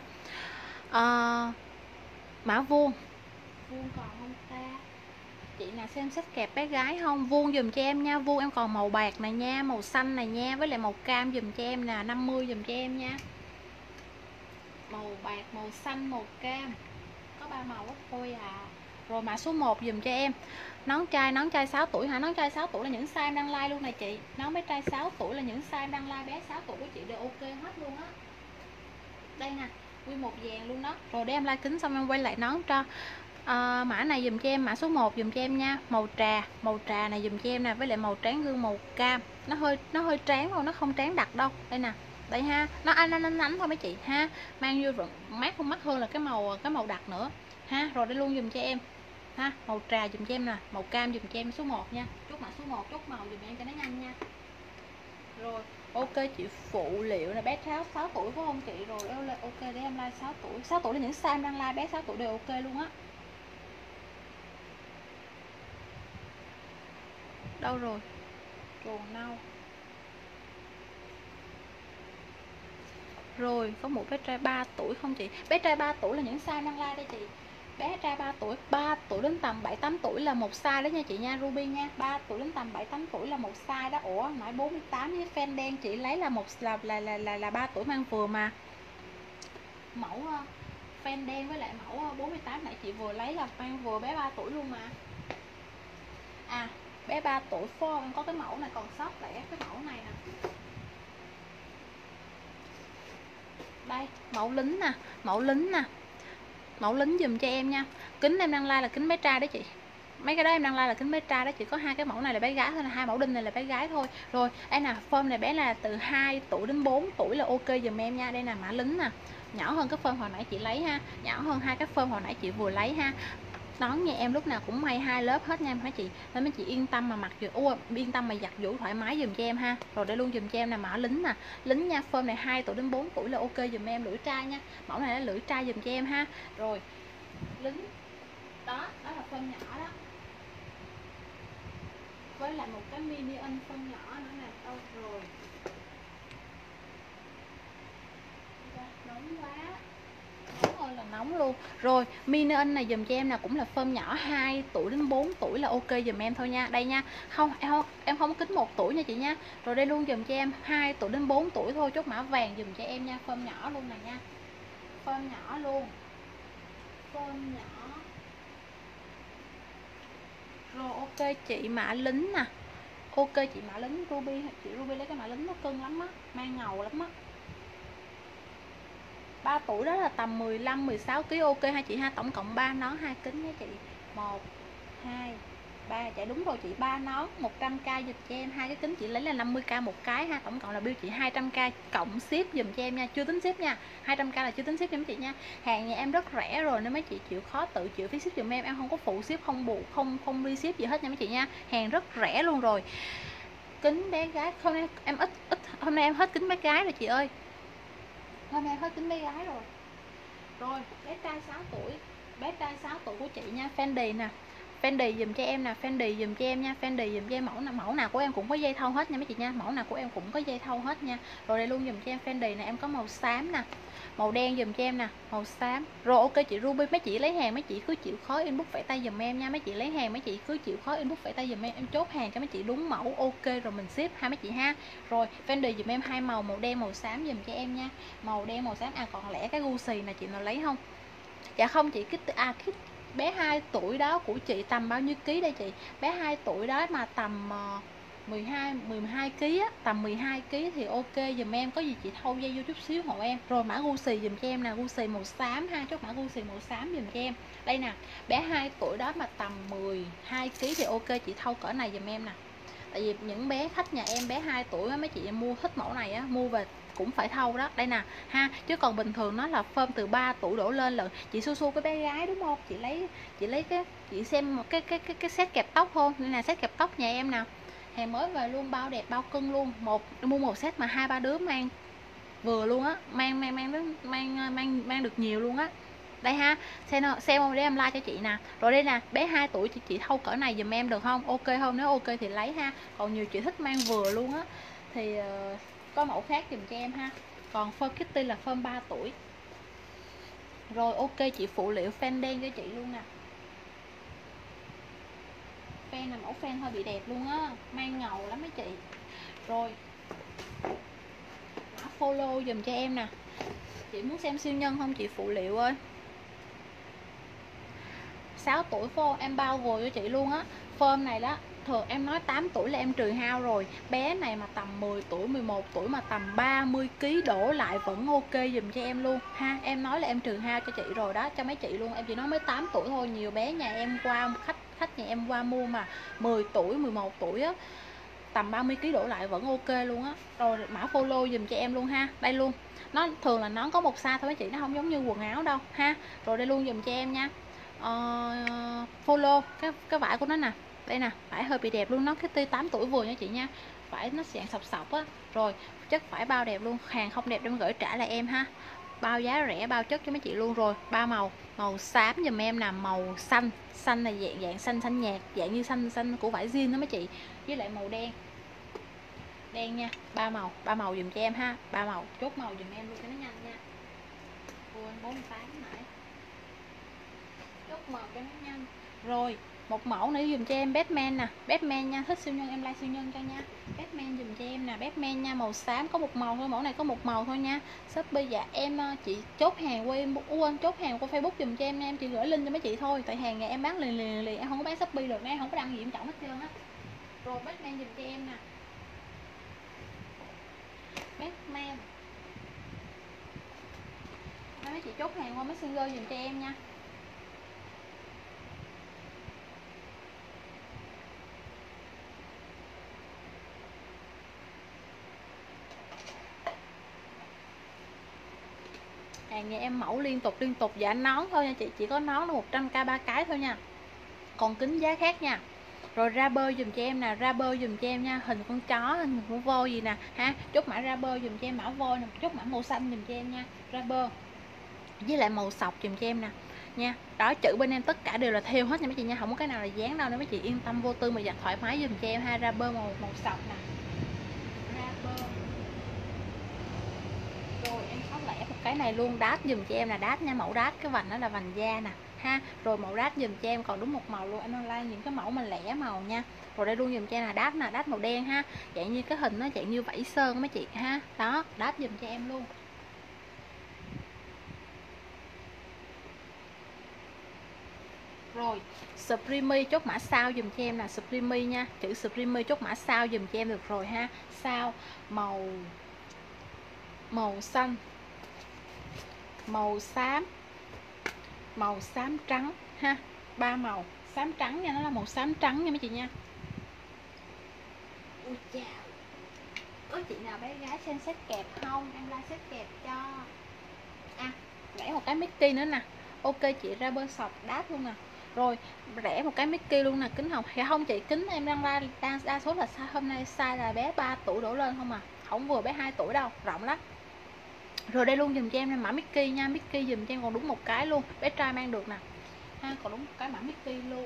Mã vuông còn không ta? Chị nào xem sách kẹp bé gái không? Vuông dùm cho em nha, vuông em còn màu bạc này nha, màu xanh này nha, với lại màu cam dùm cho em là 50 dùm cho em nha. Màu bạc, màu xanh, màu cam, có 3 màu đó thôi à. Rồi mã số 1 dùm cho em. Nón trai 6 tuổi hả? Nón trai 6 tuổi là những size em đăng like luôn này chị. Nón bé trai 6 tuổi là những size em đăng like, bé 6 tuổi của chị đều ok hết luôn á. Đây nè, nguyên một dàn luôn đó. Rồi để em like kính xong em quay lại nón cho. Mã này dùm cho em, mã số 1 dùm cho em nha. Màu trà này dùm cho em nè, với lại màu tráng gương màu cam. Nó hơi tráng thôi, nó không tráng đặc đâu. Đây nè. Đây ha, nó ánh thôi mấy chị ha. Mang vô mát không mắc hơn là cái màu đặc nữa ha. Rồi đây luôn dùm cho em ha, màu trà dùm cho em nè, màu cam dùm cho em số 1 nha. Chốt mã số 1, chốt màu dùm em cho nó nhanh nha. Rồi ok chị Phụ Liệu là bé 6 tuổi phải không chị? Rồi ok để em like 6 tuổi. 6 tuổi là những size em đang like, bé 6 tuổi đều ok luôn á. Đâu rồi? Chuồn nâu. Rồi có một bé trai 3 tuổi không chị? Bé trai 3 tuổi là những size đang like đây chị. Bé trai 3 tuổi đến tầm 7-8 tuổi là một size đó nha chị nha, Ruby nha. 3 tuổi đến tầm 7-8 tuổi là một size đó. Ủa nãy 48 với fan đen chị lấy là 3 tuổi mang vừa mà. Mẫu fan đen với lại mẫu 48 nãy chị vừa lấy là mang vừa bé 3 tuổi luôn mà. À bé 3 tuổi phô em có cái mẫu này còn sót lẻ, cái mẫu này nè. Đây, mẫu lính nè, mẫu lính dùm cho em nha. Kính em đang like là kính bé trai đó chị. Mấy cái đó em đang like là kính bé trai đó, chỉ có hai cái mẫu này là bé gái thôi, là hai mẫu đinh này là bé gái thôi. Rồi, đây nè, form này bé là từ 2 tuổi đến 4 tuổi là ok dùm em nha. Đây là mã lính nè. Nhỏ hơn cái form hồi nãy chị lấy ha, nhỏ hơn hai cái form hồi nãy chị vừa lấy ha. Nón nhà em lúc nào cũng may 2 lớp hết nha mấy chị, nên mấy chị yên tâm mà mặc yên tâm mà giặt giũ thoải mái dùm cho em ha. Rồi để luôn dùm cho em là mã lính nè, lính nha, form này 2 tuổi đến 4 tuổi là ok dùm em, lưỡi trai nha, mẫu này là lưỡi trai dùm cho em ha. Rồi lính đó là form nhỏ đó, với lại một cái mini in form nhỏ nữa nè. Đâu rồi, nóng quá, nóng ơi là nóng luôn. Rồi mini in này dùm cho em là cũng là form nhỏ, 2 tuổi đến 4 tuổi là ok dùm em thôi nha. Đây nha, em không có kính 1 tuổi nha chị nha. Rồi đây luôn dùm cho em 2 tuổi đến 4 tuổi thôi, chốt mã vàng dùm cho em nha, form nhỏ luôn này nha, form nhỏ luôn, form nhỏ. Rồi ok chị mã lính nè, ok chị mã lính Ruby, chị Ruby lấy cái mã lính nó cưng lắm á, mang ngầu lắm á. 3 tuổi đó là tầm 15-16 kg ok ha chị ha. Tổng cộng 3 nón 2 kính nha chị. 1 2 3, dạ đúng rồi chị, 3 nón 100k giùm cho em, hai cái kính chị lấy là 50k một cái ha. Tổng cộng là bill chị 200k cộng ship giùm cho em nha, chưa tính ship nha. 200k là chưa tính ship nha mấy chị nha. Hàng nhà em rất rẻ rồi nên mấy chị chịu khó tự chịu phí ship giùm em không có phụ ship, không đi ship gì hết nha mấy chị nha. Hàng rất rẻ luôn rồi. Kính bé gái hôm nay em hôm nay em hết kính bé gái rồi chị ơi. Hôm nay hết kính bé gái rồi. Rồi bé trai 6 tuổi, bé trai 6 tuổi của chị nha, Fendi nè, Fendi dùm cho em nè, Fendi dùm cho em nha, Fendi dùm cho em, mẫu nào của em cũng có dây thâu hết nha mấy chị nha, mẫu nào của em cũng có dây thâu hết nha. Rồi đây luôn dùm cho em Fendi nè, em có màu xám nè, màu đen dùm cho em nè, màu xám. Rồi ok chị Ruby, mấy chị lấy hàng mấy chị cứ chịu khó inbox vẽ tay dùm em nha, mấy chị lấy hàng mấy chị cứ chịu khó inbox vẽ tay dùm em chốt hàng cho mấy chị đúng mẫu ok rồi mình ship ha mấy chị ha. Rồi Fendi dùm em hai màu, màu đen màu xám dùm cho em nha, màu đen màu xám. À còn lẽ cái Gucci này chị nào lấy không? Dạ không chị, bé 2 tuổi đó của chị tầm bao nhiêu ký đây chị? Bé 2 tuổi đó mà tầm 12 kg á, tầm 12 kg thì ok dùm em, có gì chị thâu dây vô chút xíu hộ em. Rồi mã gu xì dùm cho em nè, gu xì màu xám ha, chốt mã gu xì màu xám dùm cho em. Đây nè, bé 2 tuổi đó mà tầm 12 kg thì ok chị thâu cỡ này dùm em nè. Tại vì những bé khách nhà em bé 2 tuổi á, mấy chị em mua thích mẫu này á, mua về cũng phải thâu đó. Đây nè ha, chứ còn bình thường nó là phơm từ 3 tuổi đổ lên là chị su cái bé gái đúng không? Chị lấy cái chị xem một cái set kẹp tóc không? Đây là set kẹp tóc nhà em nè. Hàng mới về luôn, bao đẹp bao cưng luôn. Mua một set mà 2 3 đứa mang vừa luôn á, mang được nhiều luôn á. Đây ha, xem để em like cho chị nè. Rồi đây nè, bé 2 tuổi chị thâu cỡ này giùm em được không? Ok không? Nếu ok thì lấy ha. Còn nhiều chị thích mang vừa luôn á thì có mẫu khác giùm cho em ha. Còn Fur Kitty là phơm 3 tuổi. Rồi ok chị phụ liệu fan đen cho chị luôn nè. Fan là mẫu fan hơi bị đẹp luôn á, mang ngầu lắm mấy chị. Rồi mã follow dùm cho em nè. Chị muốn xem siêu nhân không chị phụ liệu ơi? 6 tuổi phô em bao gồm cho chị luôn á. Phơm này đó, thường em nói 8 tuổi là em trừ hao rồi. Bé này mà tầm 10 tuổi, 11 tuổi mà tầm 30 kg đổ lại vẫn ok dùm cho em luôn ha. Em nói là em trừ hao cho chị rồi đó, cho mấy chị luôn. Em chỉ nói mới 8 tuổi thôi, nhiều bé nhà em qua khách nhà em qua mua mà 10 tuổi, 11 tuổi á, tầm 30 kg đổ lại vẫn ok luôn á. Rồi mã follow dùm cho em luôn ha. Đây luôn. Nó thường là nó có một size thôi mấy chị, nó không giống như quần áo đâu ha. Rồi đây luôn dùm cho em nha. Follow cái vải của nó nè. Đây nè, vải hơi bị đẹp luôn, nó cái T 8 tuổi vừa nha chị nha. Vải nó dạng sọc sọc á. Rồi chất vải bao đẹp luôn, hàng không đẹp đem gửi trả lại em ha. Bao giá rẻ, bao chất cho mấy chị luôn. Rồi ba màu xám giùm em nè, màu xanh là dạng xanh nhạt, dạng như xanh của vải jean đó mấy chị, với lại màu đen nha. Ba màu dùm cho em ha. Ba màu chốt màu dùm em luôn cho nó nhanh nha. Quên 48 nãy, chốt màu cho nó nhanh. Rồi một mẫu nữa dùm cho em Batman nè, Batman nha, thích siêu nhân em like siêu nhân cho nha. Batman dùm cho em nè, Batman nha, màu xám, có một màu thôi, mẫu này có một màu thôi nha. Shopee dạ em chị chốt hàng qua em, chốt hàng qua Facebook dùm cho em nha, em chỉ gửi link cho mấy chị thôi, tại hàng nhà em bán liền, em không có bán Shopee được, em không có đăng gì em trọng hết trơn á. Rồi Batman dùm cho em nè, Batman mấy chị chốt hàng qua Messenger dùm cho em nha. Hàng nhà em mẫu liên tục. Dạ nón thôi nha chị, chỉ có nón là 100k 3 cái thôi nha, còn kính giá khác nha. Rồi ra bơ dùm cho em nè, ra bơ dùm cho em nha, hình con chó, hình con voi gì nè ha. Chốt mã ra bơ dùm cho em, mã voi nè, chốt mã màu xanh dùm cho em nha, ra bơ với lại màu sọc dùm cho em nè nha. Đó, chữ bên em tất cả đều là theo hết nha mấy chị nha, không có cái nào là dán đâu, nên mấy chị yên tâm vô tư mà giặt thoải mái dùm cho em ha. Ra bơ màu sọc nè, ra bơ. Rồi em có lẻ một cái này luôn, đát dùm cho em là đát nha, mẫu đát cái vành đó là vành da nè ha. Rồi màu đát dùm cho em còn đúng một màu luôn, em online những cái mẫu mà lẻ màu nha. Rồi đây luôn dùm cho em là đát nè, đát màu đen ha, dạng như cái hình nó dạng như vảy sơn mấy chị ha. Đó, đát dùm cho em luôn. Rồi Supreme chốt mã sao dùm cho em là Supreme nha, chữ Supreme chốt mã sao dùm cho em được rồi ha. Sao màu xanh, màu xám, màu xám trắng ha. Ba màu xám trắng nha, nó là màu xám trắng nha mấy chị nha. Ui chào, có chị nào bé gái xem set kẹp không, em like set kẹp cho. Rẻ một cái Mickey nữa nè, ok chị, ra bơ sọc đát luôn nè. Rồi rẻ một cái Mickey luôn nè, kính hồng hay không chị, kính em đang đa số là hôm nay size là bé 3 tuổi đổ lên không à, không vừa bé 2 tuổi đâu, rộng lắm. Rồi đây luôn dùm cho em mã Mickey nha, Mickey dùm cho em còn đúng một cái luôn, bé trai mang được nè ha, còn đúng một cái mã Mickey luôn.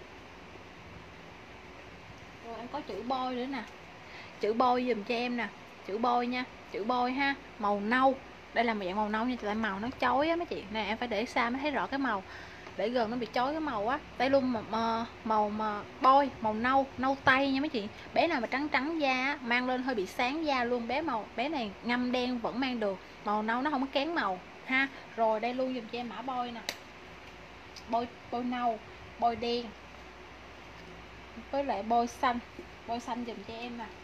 Rồi em có chữ boy nữa nè, chữ boy dùm cho em nè, chữ boy nha, chữ boy ha, màu nâu. Đây là dạng màu nâu nha, tại màu nó chói á mấy chị nè, em phải để xa mới thấy rõ cái màu, để gần nó bị chói cái màu á. Đây luôn màu mà boy, màu nâu tây nha mấy chị. Bé nào mà trắng da mang lên hơi bị sáng da luôn, bé này ngâm đen vẫn mang được, màu nâu nó không có kén màu ha. Rồi đây luôn dùm cho em mã boy nè, bôi nâu, bôi đen với lại bôi xanh dùm cho em nè.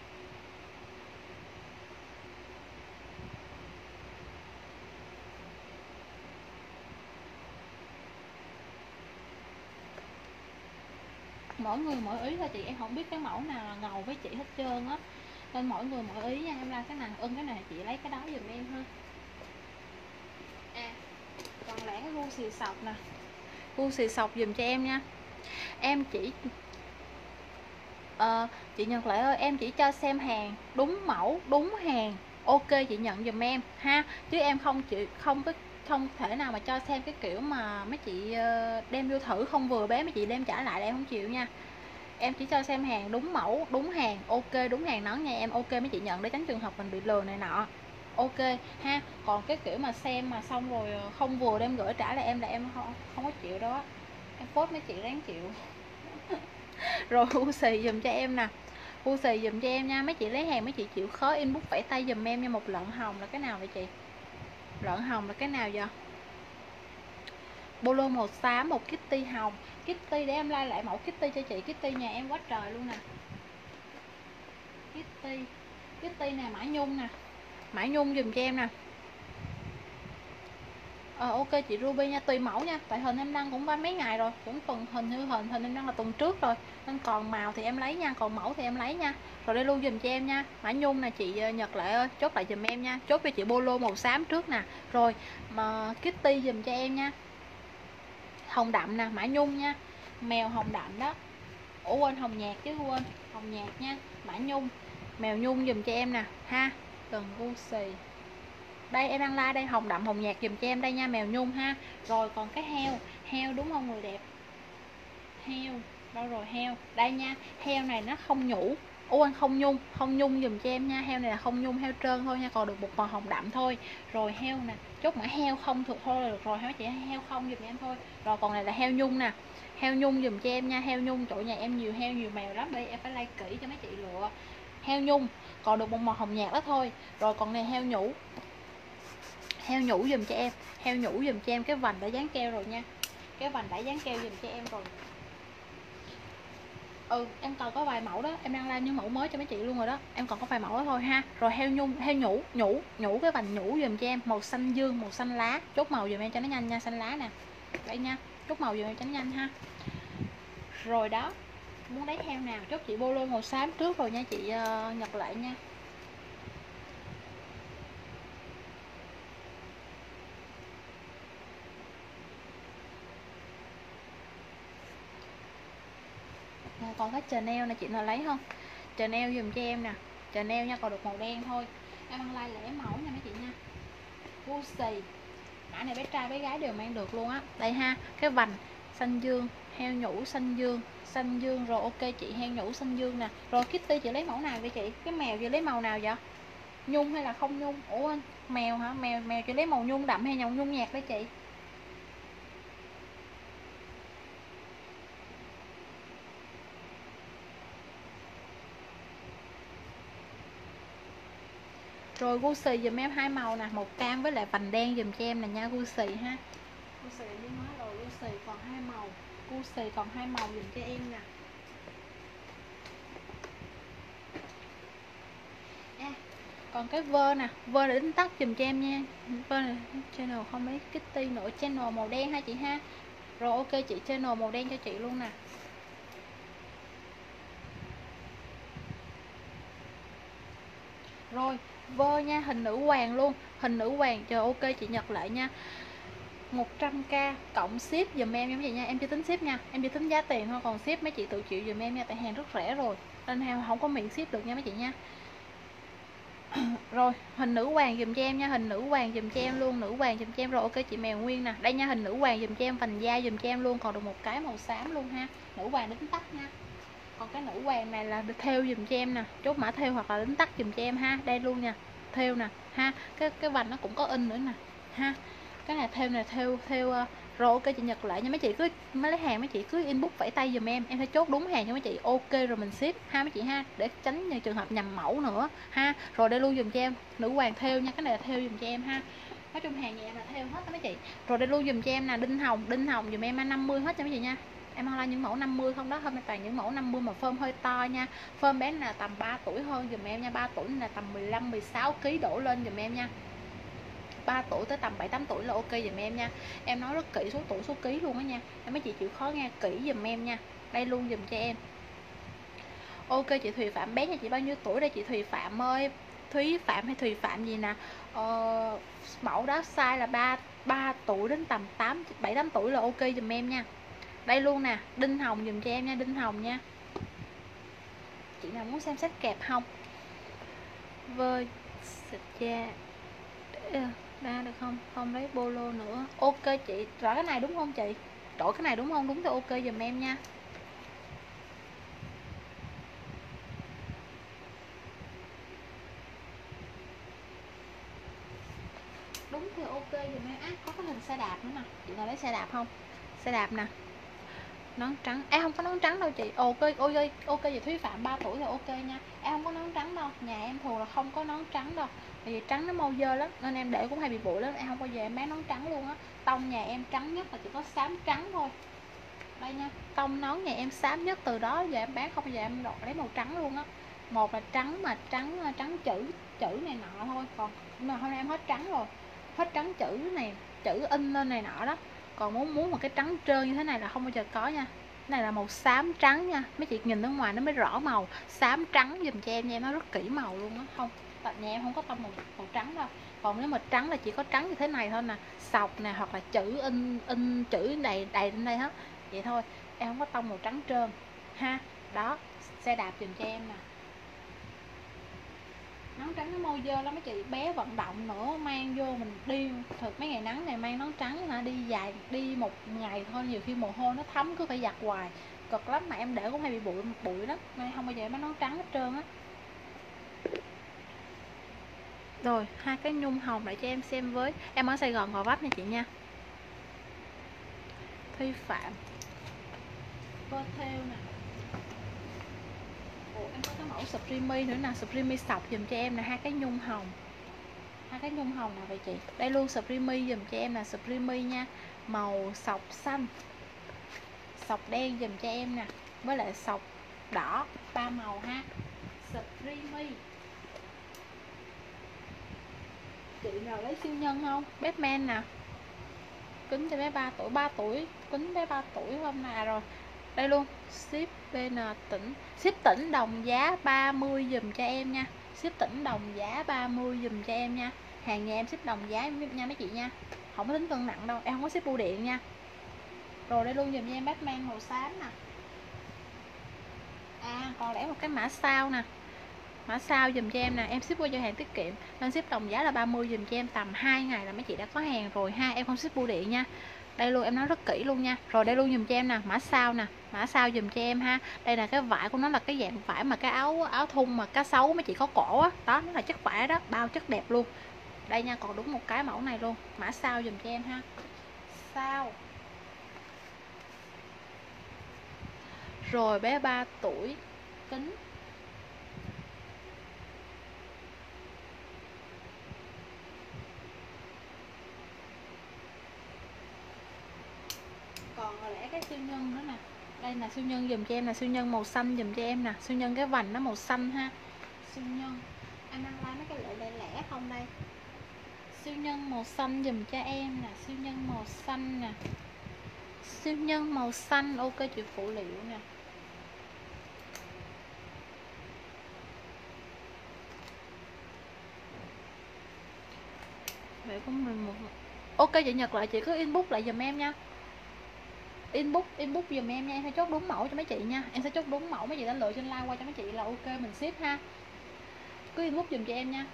Mỗi người mỗi ý thôi chị, em không biết cái mẫu nào là ngầu với chị hết trơn á, nên mỗi người mỗi ý nha. Em ra cái nào ưng cái này chị lấy cái đó giùm em ha. Còn lẻ cái gu xì sọc nè, gu xì sọc giùm cho em nha. Em chỉ chị Nhật Lệ ơi, em chỉ cho xem hàng đúng mẫu đúng hàng, ok chị nhận giùm em ha, chứ em không thể nào mà cho xem cái kiểu mà mấy chị đem vô thử không vừa bé mấy chị đem trả lại là em không chịu nha. Em chỉ cho xem hàng đúng mẫu đúng hàng, ok đúng hàng nón nha em, ok mấy chị nhận để tránh trường hợp mình bị lừa này nọ, ok ha. Còn cái kiểu mà xem mà xong rồi không vừa đem gửi trả là em không có chịu đó, em phốt mấy chị ráng chịu. Rồi u xì dùm cho em nè, u xì dùm cho em nha. Mấy chị lấy hàng mấy chị chịu khó inbox vẫy tay dùm em nha. Một lợn hồng là cái nào vậy chị? Lợn hồng là cái nào vậy? Bolo màu xám, một kitty hồng. Kitty để em like lại mẫu kitty cho chị. Kitty nhà em quá trời luôn nè. Kitty nè, mã nhung nè, mã nhung dùm cho em nè. Ok chị Ruby nha, tùy mẫu nha, tại hình em đăng cũng có mấy ngày rồi, cũng tuần hình em đăng là tuần trước rồi, nên còn màu thì em lấy nha, còn mẫu thì em lấy nha. Rồi đây luôn dùm cho em nha, mã nhung nè chị Nhật Lệ ơi, chốt lại dùm em nha, chốt cho chị bolo màu xám trước nè. Rồi mà Kitty dùm cho em nha, hồng đậm nè, mã nhung nha, mèo hồng đậm đó. Ủa quên hồng nhạt chứ, quên hồng nhạt nha, mã nhung, mèo nhung dùm cho em nè ha. Cần Gucci đây em đang like đây, hồng đậm hồng nhạt dùm cho em đây nha, mèo nhung ha. Rồi còn cái heo đúng không người đẹp? Heo đâu rồi? Heo đây nha, heo này nó không nhũ. Ủa anh không nhung dùm cho em nha, heo này là không nhung, heo trơn thôi nha, còn được một màu hồng đậm thôi. Rồi heo nè, chốt mã heo không thuộc thôi là được rồi, hai chị heo không dùm em thôi. Rồi còn này là heo nhung nè, heo nhung dùm cho em nha, heo nhung chỗ nhà em nhiều heo nhiều mèo lắm, đây em phải like kỹ cho mấy chị lựa. Heo nhung còn được một màu hồng nhạt đó thôi. Rồi còn này heo nhũ, heo nhũ dùm cho em, heo nhũ dùm cho em, cái vành đã dán keo rồi nha, cái vành đã dán keo dùm cho em rồi. Em còn có vài mẫu đó, em đang làm những mẫu mới cho mấy chị luôn rồi đó, em còn có vài mẫu đó thôi ha. Rồi heo nhung, heo nhũ cái vành nhũ dùm cho em, màu xanh dương, màu xanh lá, chốt màu dùm em cho nó nhanh nha, xanh lá nè, đây nha, chốt màu dùm em cho nó nhanh ha. Rồi đó, muốn lấy heo nào chốt chị bolo màu xám trước rồi nha chị Nhật lại nha. Còn cái Chanel này chị nào lấy không? Chanel dùm cho em nè, Chanel nha, còn được màu đen thôi. Em ăn like lẻ mẫu nha mấy chị nha. Gucci mã này bé trai bé gái đều mang được luôn á. Đây ha, cái vành xanh dương, heo nhũ xanh dương rồi, ok chị, heo nhũ xanh dương nè. Rồi Kitty chị lấy mẫu nào vậy chị? Cái mèo chị lấy màu nào vậy? Nhung hay là không nhung? Ủa anh, mèo hả? Mèo chị lấy màu nhung đậm hay màu nhung nhạt đấy chị? Rồi Gucci dùm em hai màu nè, màu cam với lại vành đen dùm cho em nè nha Gucci ha. Gucci đi nói rồi, Gucci còn hai màu, Gucci còn hai màu dùm cho em nè. Còn cái vơ nè, vơ là đính tắt dùm cho em nha. Vơ này channel không lấy Kitty nữa, channel màu đen ha chị ha. Rồi ok chị, channel màu đen cho chị luôn nè. Rồi vơ nha, hình nữ hoàng luôn, hình nữ hoàng, trời ok chị Nhật lại nha, 100k cộng ship dùm em nha chị nha. Em chưa tính ship nha, em chỉ tính giá tiền thôi, còn ship mấy chị tự chịu dùm em nha, tại hàng rất rẻ rồi nên hàng không có miễn ship được nha mấy chị nha. Rồi hình nữ hoàng dùm cho em nha, hình nữ hoàng dùm cho em luôn, nữ hoàng dùm cho em. Rồi ok chị mèo nguyên nè, đây nha, hình nữ hoàng dùm cho em, vành da dùm cho em luôn, còn được một cái màu xám luôn ha, nữ hoàng đính tắt nha. Còn cái nữ hoàng này là được thêu dùm cho em nè, chốt mã thêu hoặc là đính tắt dùm cho em ha, đây luôn nha, thêu nè ha, cái vành nó cũng có in nữa nè ha, cái này thêu này thêu. Rồi ok chị Nhật lại nha, mấy chị cứ mới lấy hàng mấy chị cứ inbox vẫy tay dùm em sẽ chốt đúng hàng cho mấy chị, ok rồi mình ship ha mấy chị ha, để tránh những trường hợp nhầm mẫu nữa ha. Rồi đây luôn dùm cho em, nữ hoàng thêu nha, cái này là thêu dùm cho em ha. Nói chung hàng nhà em là theo hết đó mấy chị. Rồi đây luôn dùm cho em là đinh hồng dùm em 50 hết cho mấy chị nha. Em online những mẫu 50 không đó, hôm nay toàn những mẫu 50 mà phơm hơi to nha. Phơm bé là tầm 3 tuổi hơn dùm em nha, 3 tuổi là tầm 15 16 kg đổ lên dùm em nha. 3 tuổi tới tầm 7 8 tuổi là ok dùm em nha. Em nói rất kỹ số tuổi số ký luôn á nha. Em mấy chị chịu khó nghe kỹ dùm em nha. Đây luôn dùm cho em. Ok chị Thùy Phạm, bé nhà chị bao nhiêu tuổi đây chị Thùy Phạm ơi? Thúy Phạm hay Thùy Phạm gì nè. Mẫu đó size là 3 tuổi đến tầm 7 8 tuổi là ok dùm em nha. Đây luôn nè, đinh hồng dùm cho em nha, đinh hồng nha. Chị nào muốn xem set kẹp không? Vơi xịt da ra được không? Không lấy bolo nữa. Ok chị, rõ cái này đúng không chị? Đổi cái này đúng không? Đúng thì ok dùm em nha. Đúng thì ok dùm em. Có cái hình xe đạp nữa nè. Chị nào lấy xe đạp không? Xe đạp nè. Nón trắng. Không có nón trắng đâu chị. Ok chị Thúy Phạm 3 tuổi thì ok nha. Không có nón trắng đâu. Nhà em thường là không có nón trắng đâu. Tại vì trắng nó mau dơ lắm nên em để cũng hay bị bụi lắm. Em không bao giờ em bán nón trắng luôn á. Tông nhà em trắng nhất là chỉ có xám trắng thôi. Đây nha. Tông nón nhà em xám nhất, từ đó giờ em bán không bao giờ em lấy màu trắng luôn á. Một là trắng mà trắng chữ này nọ thôi, còn mà hôm nay em hết trắng rồi. Hết trắng chữ này, chữ in lên này nọ đó. Còn muốn một cái trắng trơn như thế này là không bao giờ có nha. Cái này là màu xám trắng nha. Mấy chị nhìn ở ngoài nó mới rõ màu. Xám trắng dùm cho em nha, nó rất kỹ màu luôn á. Không, tại nhà em không có tông màu trắng đâu. Còn nếu mà trắng là chỉ có trắng như thế này thôi nè, sọc nè, hoặc là chữ in chữ đầy lên đây hết. Vậy thôi, em không có tông màu trắng trơn ha. Đó, xe đạp dùm cho em nè. Nón trắng nó mau dơ lắm mấy chị, bé vận động nữa mang vô mình đi thực mấy ngày nắng này mang nón trắng hả, đi dài đi một ngày thôi nhiều khi mồ hôi nó thấm cứ phải giặt hoài cực lắm, mà em để cũng hay bị bụi lắm nên không bao giờ em bán nón trắng hết trơn á. Rồi hai cái nhung hồng lại cho em xem với, em ở Sài Gòn Gò Vấp nha chị nha. Thúy Phạm có theo nè. Em có cái mẫu Supreme nữa nè, Supreme sọc dùm cho em là hai cái nhung hồng. Hai cái nhung hồng nào vậy chị? Đây luôn Supreme dùm cho em là Supreme nha. Màu sọc xanh, sọc đen dùm cho em nè, với lại sọc đỏ, 3 màu ha. Supreme. Chị nào lấy siêu nhân không? Batman nè. Kính cho bé 3 tuổi, 3 tuổi, kính bé 3 tuổi hôm nay rồi. Đây luôn, ship bên tỉnh, ship tỉnh đồng giá 30 dùm cho em nha. Ship tỉnh đồng giá 30 dùm cho em nha. Hàng nhà em ship đồng giá nha mấy chị nha. Không có tính cân nặng đâu, em không có ship bưu điện nha. Rồi đây luôn dùm cho em Batman màu xám nè. Còn lẽ một cái mã sao nè. Mã sao dùm cho em nè, em ship qua cho hàng tiết kiệm nên ship đồng giá là 30 dùm cho em, tầm 2 ngày là mấy chị đã có hàng rồi ha, em không ship bưu điện nha. Đây luôn, em nói rất kỹ luôn nha. Rồi đây luôn dùm cho em nè, mã sao nè, mã sao dùm cho em ha. Đây là cái vải của nó là cái dạng vải mà cái áo thun mà cá sấu mấy chị có cổ á, đó nó là chất vải đó, bao chất đẹp luôn. Đây nha, còn đúng một cái mẫu này luôn, mã sao dùm cho em ha. Sao. Rồi bé 3 tuổi, kính. Còn lẽ cái siêu nhân nữa nè. Đây là siêu nhân dùm cho em, là siêu nhân màu xanh dùm cho em nè, siêu nhân cái vành nó màu xanh ha. Siêu nhân anh đang like mấy cái lẻ lẻ không đây. Siêu nhân màu xanh dùm cho em nè, siêu nhân màu xanh nè, siêu nhân màu xanh. Ok chị phụ liệu nè. Vậy của mình một. Ok chị Nhật lại, chị cứ inbox lại dùm em nha. Inbox dùm em nha, em sẽ chốt đúng mẫu cho mấy chị nha. Em sẽ chốt đúng mẫu, mấy chị đã lựa trên like qua cho mấy chị là ok mình ship ha. Cứ inbox dùm cho em nha.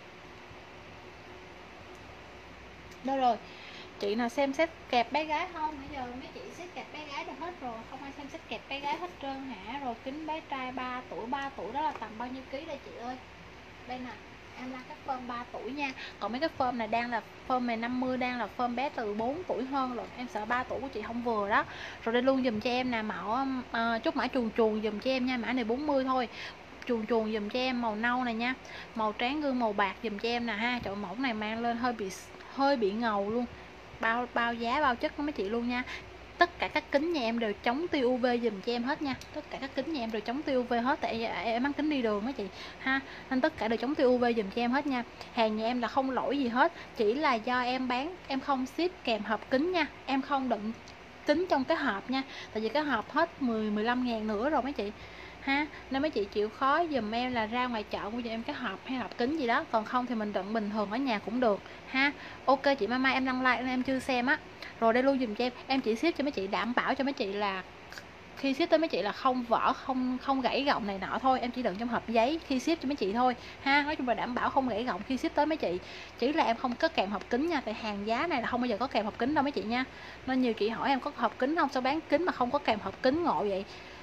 Đâu rồi, chị nào xem set kẹp bé gái không? Bây giờ mấy chị set kẹp bé gái được hết rồi, không ai xem set kẹp bé gái hết trơn hả? Rồi kính bé trai 3 tuổi đó là tầm bao nhiêu ký đây chị ơi? Đây nè, em là các form 3 tuổi nha. Còn mấy cái form này đang là form này 50, đang là form bé từ 4 tuổi hơn rồi. Em sợ 3 tuổi của chị không vừa đó. Rồi đây luôn dùm cho em nè, mẫu chút mã chuồn dùm cho em nha. Mã này 40 thôi. Chuồn dùm cho em màu nâu này nha. Màu tráng gương màu bạc dùm cho em nè ha. Trời, mẫu này mang lên hơi hơi bị ngầu luôn, bao giá bao chất của mấy chị luôn nha. Tất cả các kính nhà em đều chống tia UV dùm cho em hết nha, tất cả các kính nhà em đều chống tia UV hết, tại em bán kính đi đường mấy chị ha, nên tất cả đều chống tia UV dùm cho em hết nha. Hàng nhà em là không lỗi gì hết, chỉ là do em bán em không ship kèm hộp kính nha, em không đựng kính trong cái hộp nha, tại vì cái hộp hết 15 ngàn nữa rồi mấy chị ha, nên mấy chị chịu khó dùm em là ra ngoài chợ mua giùm em cái hộp hay hộp kính gì đó, còn không thì mình đựng bình thường ở nhà cũng được ha. Ok chị Mama, em đăng like nên em chưa xem á, rồi đây luôn dùm cho em chỉ ship cho mấy chị, đảm bảo cho mấy chị là khi ship tới mấy chị là không vỡ, không gãy gọng này nọ thôi, em chỉ đựng trong hộp giấy khi ship cho mấy chị thôi ha, nói chung là đảm bảo không gãy gọng khi ship tới mấy chị, chỉ là em không có kèm hộp kính nha, tại hàng giá này là không bao giờ có kèm hộp kính đâu mấy chị nha, nên nhiều chị hỏi em có hộp kính không, sao bán kính mà không có kèm hộp kính, ngộ vậy,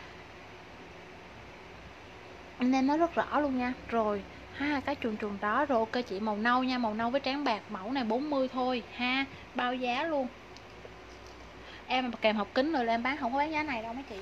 nên nó rất rõ luôn nha. Rồi ha, cái chuồn đó rồi. Ok chị, màu nâu nha, màu nâu với trắng bạc, mẫu này 40 thôi ha, bao giá luôn, em kèm hộp kính rồi là em bán không có bán giá này đâu mấy chị.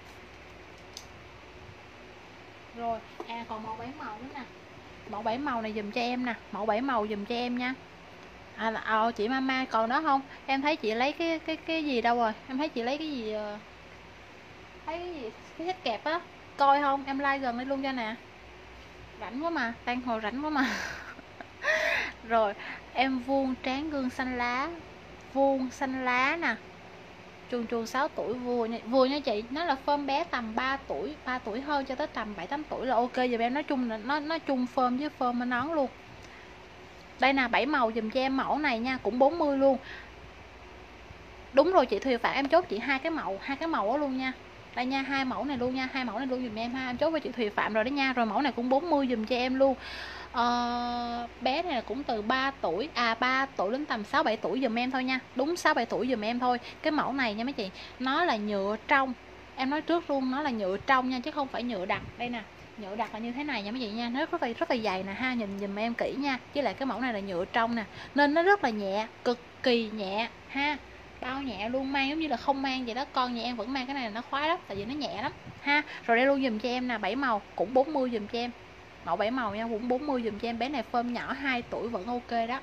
Rồi còn màu 7 màu nữa nè, mẫu 7 màu này dùm cho em nè, mẫu 7 màu dùm cho em nha. Chị Mama còn đó không, em thấy chị lấy cái gì đâu rồi, em thấy chị lấy cái gì, thấy cái gì, cái sách kẹp á, coi không, em like gần đây luôn cho nè, rảnh quá mà, đang hồi rảnh quá mà. Rồi em vuông tráng gương xanh lá, vuông xanh lá nè, chuồn 6 tuổi vừa nha chị, nó là phơm bé tầm 3 tuổi hơn cho tới tầm 7-8 tuổi là ok giờ em, nói chung là nó chung phơm với phơm bên nón luôn. Đây nè, 7 màu dùm cho em, mẫu này nha, cũng 40 luôn. Đúng rồi chị Thùy Phạm, em chốt chị hai cái màu đó luôn nha. Đây nha, hai mẫu này luôn nha, hai mẫu này luôn dùm em ha, em chốt với chị Thùy Phạm rồi đó nha. Rồi mẫu này cũng 40 dùm cho em luôn. Bé này là cũng từ 3 tuổi 3 tuổi đến tầm 6-7 tuổi dùm em thôi nha, đúng 6-7 tuổi dùm em thôi. Cái mẫu này nha mấy chị, nó là nhựa trong, em nói trước luôn, nó là nhựa trong nha chứ không phải nhựa đặc. Đây nè, nhựa đặc là như thế này nha mấy chị nha, nó rất là dày nè ha, nhìn dùm em kỹ nha. Với lại cái mẫu này là nhựa trong nè, nên nó rất là nhẹ, cực kỳ nhẹ ha, bao nhẹ luôn, mang giống như là không mang vậy đó. Con nhà em vẫn mang cái này là nó khoái lắm, tại vì nó nhẹ lắm ha. Rồi đây luôn dùm cho em nè, 7 màu cũng 40 dùm cho em, mẫu 7 màu nha, cũng 40 dùm cho em. Bé này phơm nhỏ 2 tuổi vẫn ok đó.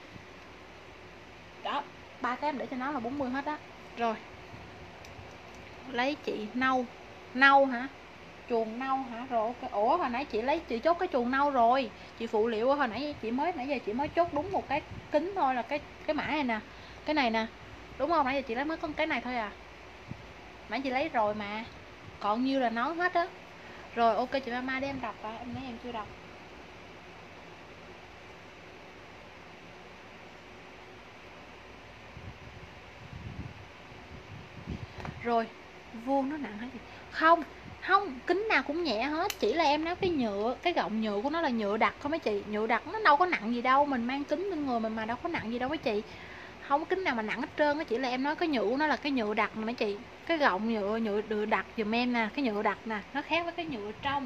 Đó, ba cái em để cho nó là 40 hết đó. Rồi lấy chị nâu hả, chuồn nâu hả, rồi ok. Ủa hồi nãy chị chốt cái chuồn nâu rồi, chị phụ liệu hồi nãy nãy giờ chị mới chốt đúng một cái kính thôi, là cái mã này nè, cái này nè, đúng không? Nãy giờ chị lấy mới có cái này thôi à, nãy chị lấy rồi mà, còn nhiêu là nón hết á. Rồi ok chị Mama, để em đọc em nãy em chưa đọc. Rồi vuông nó nặng hả chị? Không, kính nào cũng nhẹ hết, chỉ là em nói cái nhựa, cái gọng nhựa của nó là nhựa đặc thôi mấy chị, nhựa đặc nó đâu có nặng gì đâu, mình mang kính bên người mình mà đâu có nặng gì đâu mấy chị, không có kính nào mà nặng hết trơn á. Chỉ là em nói cái nhựa của nó là cái nhựa đặc nè mấy chị, cái gọng nhựa đặc dùm em nè, cái nhựa đặc nè, nó khác với cái nhựa trong.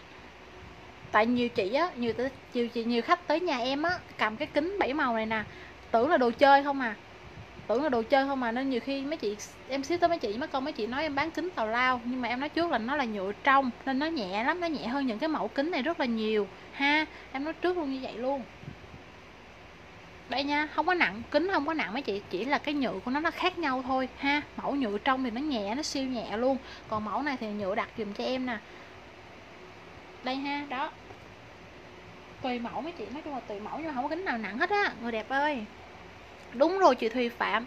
Tại nhiều chị á, nhiều khách tới nhà em á, cầm cái kính 7 màu này nè, tưởng là đồ chơi không à, nên nhiều khi mấy chị em ship tới mấy chị nói em bán kính tào lao, nhưng mà em nói trước là nó là nhựa trong nên nó nhẹ lắm, nó nhẹ hơn những cái mẫu kính này rất là nhiều ha, em nói trước luôn như vậy luôn. Đây nha, không có nặng, kính không có nặng mấy chị, chỉ là cái nhựa của nó khác nhau thôi ha. Mẫu nhựa trong thì nó nhẹ, nó siêu nhẹ luôn, còn mẫu này thì nhựa đặc dùm cho em nè. Đây ha, đó, tùy mẫu mấy chị, nói chung là tùy mẫu nhưng mà không có kính nào nặng hết á, người đẹp ơi. Đúng rồi chị Thùy Phạm,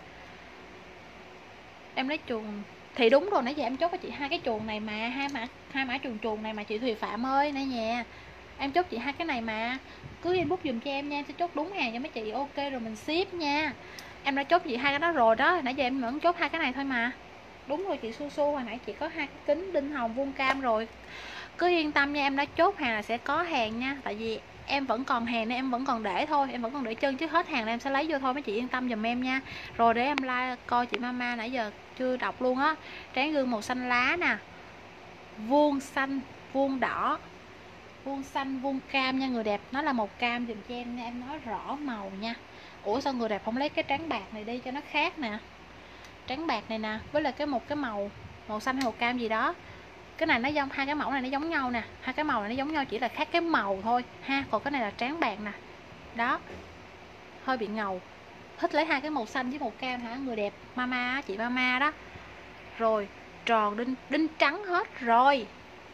em lấy chuồng thì đúng rồi, nãy giờ em chốt với chị hai cái chuồng này mà, hai mã chuồng này mà chị Thùy Phạm ơi, nãy nhà em chốt chị hai cái này mà, cứ inbox dùm cho em nha, em sẽ chốt đúng hàng cho mấy chị. Ok rồi mình ship nha, em đã chốt chị hai cái đó rồi đó, nãy giờ em vẫn chốt hai cái này thôi mà. Đúng rồi chị Su hồi nãy chị có hai cái kính đinh hồng vuông cam rồi, cứ yên tâm nha, em đã chốt hàng là sẽ có hàng nha, tại vì em vẫn còn hàng nên em vẫn còn để thôi, em vẫn còn để chân chứ hết hàng là em sẽ lấy vô thôi, mấy chị yên tâm giùm em nha. Rồi để em like coi chị Mama nãy giờ chưa đọc luôn á. Tráng gương màu xanh lá nè, vuông xanh, vuông đỏ, vuông xanh, vuông cam nha người đẹp, nó là màu cam dùm cho em nha, em nói rõ màu nha. Ủa sao người đẹp không lấy cái trắng bạc này đi cho nó khác nè, trắng bạc này nè, với lại một cái màu xanh hay màu cam gì đó. Cái này nó giống, hai cái mẫu này nó giống nhau nè, hai cái màu này nó giống nhau, chỉ là khác cái màu thôi ha. Còn cái này là tráng bạc nè, đó, hơi bị ngầu. Thích lấy hai cái màu xanh với màu cam hả? Người đẹp mama á, chị mama đó. Rồi tròn đinh trắng hết rồi,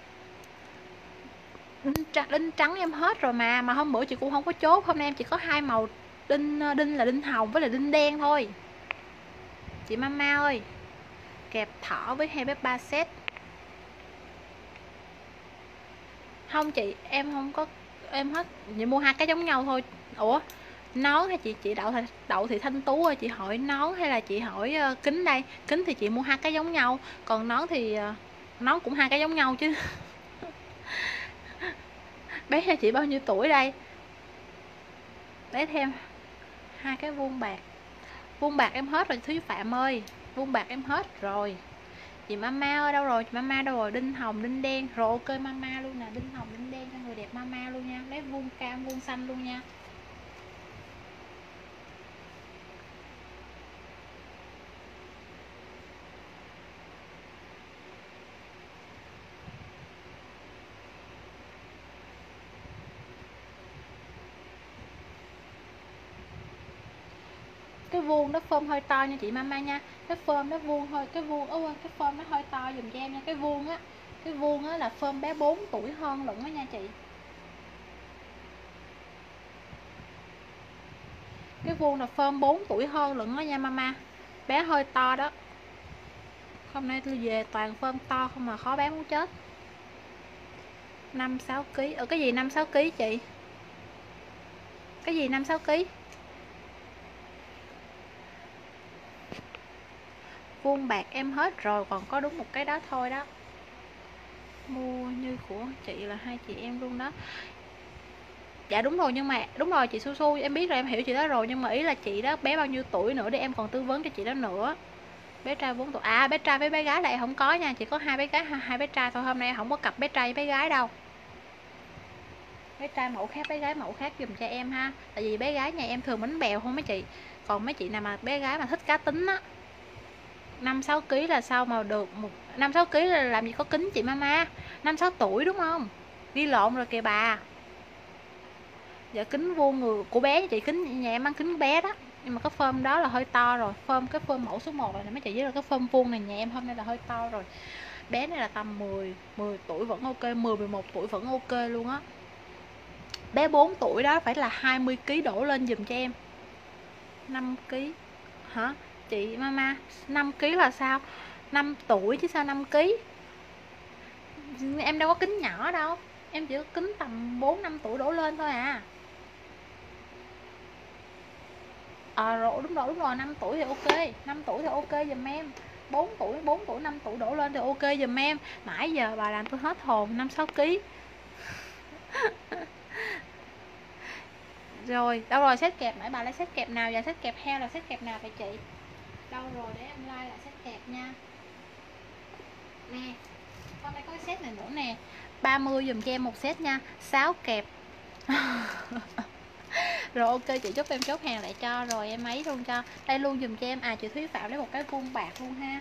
đinh trắng em hết rồi mà hôm bữa chị cũng không có chốt, hôm nay em chỉ có hai màu đinh là đinh hồng với là đinh đen thôi chị mama ơi. Kẹp thỏ với 2,3 set. Không chị, em không có, em hết, chị mua hai cái giống nhau thôi. Ủa nón hay chị Đậu Thị Thanh Tú ơi, chị hỏi nón hay là chị hỏi kính đây? Kính thì chị mua hai cái giống nhau, còn nón thì nón cũng hai cái giống nhau chứ. Bé nhà chị bao nhiêu tuổi đây? Bé thêm hai cái vuông bạc em hết rồi Thúy Phạm ơi, vuông bạc em hết rồi. Chị mama ơi đâu rồi, chị mama đâu rồi? Đinh hồng đinh đen rồi, ok mama luôn nè, đinh hồng đinh đen cho người đẹp mama luôn nha, lấy vuông cam vuông xanh luôn nha. Cái vuông nó phơm hơi to nha chị mama nha, cái phơm nó vuông thôi, cái phơm nó hơi to dùm cho em nha. Cái vuông á là phơm bé 4 tuổi hơn lận đó nha chị. Cái vuông là phơm 4 tuổi hơn lận đó nha mama, bé hơi to đó. Hôm nay tôi về toàn phơm to không mà khó bán muốn chết. 5-6 kg. Ở cái gì 5-6 kg chị? Cái gì 5-6 kg? Vuông bạc em hết rồi, còn có đúng một cái đó thôi đó. Mua như của chị là hai chị em luôn đó. Dạ đúng rồi, nhưng mà đúng rồi chị Su Su, em biết rồi, em hiểu chị đó rồi, nhưng mà ý là chị đó bé bao nhiêu tuổi nữa để em còn tư vấn cho chị đó nữa. Bé trai 4 tuổi. À bé trai với bé gái là em không có nha, chỉ có hai bé gái hai bé trai thôi, hôm nay em không có cặp bé trai với bé gái đâu. Bé trai mẫu khác, bé gái mẫu khác dùm cho em ha. Tại vì bé gái nhà em thường bánh bèo không mấy chị. Còn mấy chị nào mà bé gái mà thích cá tính á, 5-6 kg là sao mà được 5-6 kg là làm gì có kính chị mama. 5-6 tuổi đúng không? Ghi lộn rồi kìa bà. Dạ kính vuông người của bé chị, kính nhà em ăn kính bé đó. Nhưng mà cái phơm đó là hơi to rồi, cái phơm mẫu số 1 rồi nè mấy chị, với là cái phơm vuông này nhà em hôm nay là hơi to rồi. Bé này là tầm 10 tuổi vẫn ok, 10-11 tuổi vẫn ok luôn á. Bé 4 tuổi đó phải là 20 kg đổ lên giùm cho em. 5 kg hả? Chị mama 5 kg là sao? 5 tuổi chứ sao 5 kg? Em đâu có kính nhỏ đâu. Em chỉ có kính tầm 4-5 tuổi đổ lên thôi à. Rồi đúng rồi 5 tuổi thì ok, 5 tuổi thì ok giùm em. 4 tuổi 5 tuổi đổ lên thì ok giùm em. Nãy giờ bà làm tôi hết hồn. 5-6 kg. Rồi đâu rồi set kẹp, nãy bà lấy set kẹp nào? Và set kẹp heo là set kẹp nào vậy chị? Đâu rồi để em like lại set kẹp nha. Nè, con đây có cái set này nữa nè, 30 dùm cho em một set nha, 6 kẹp. Rồi ok chị, chúc em chốt hàng lại cho, rồi em ấy luôn cho. Đây luôn dùm cho em. À chị Thúy Phạm lấy một cái vuông bạc luôn ha.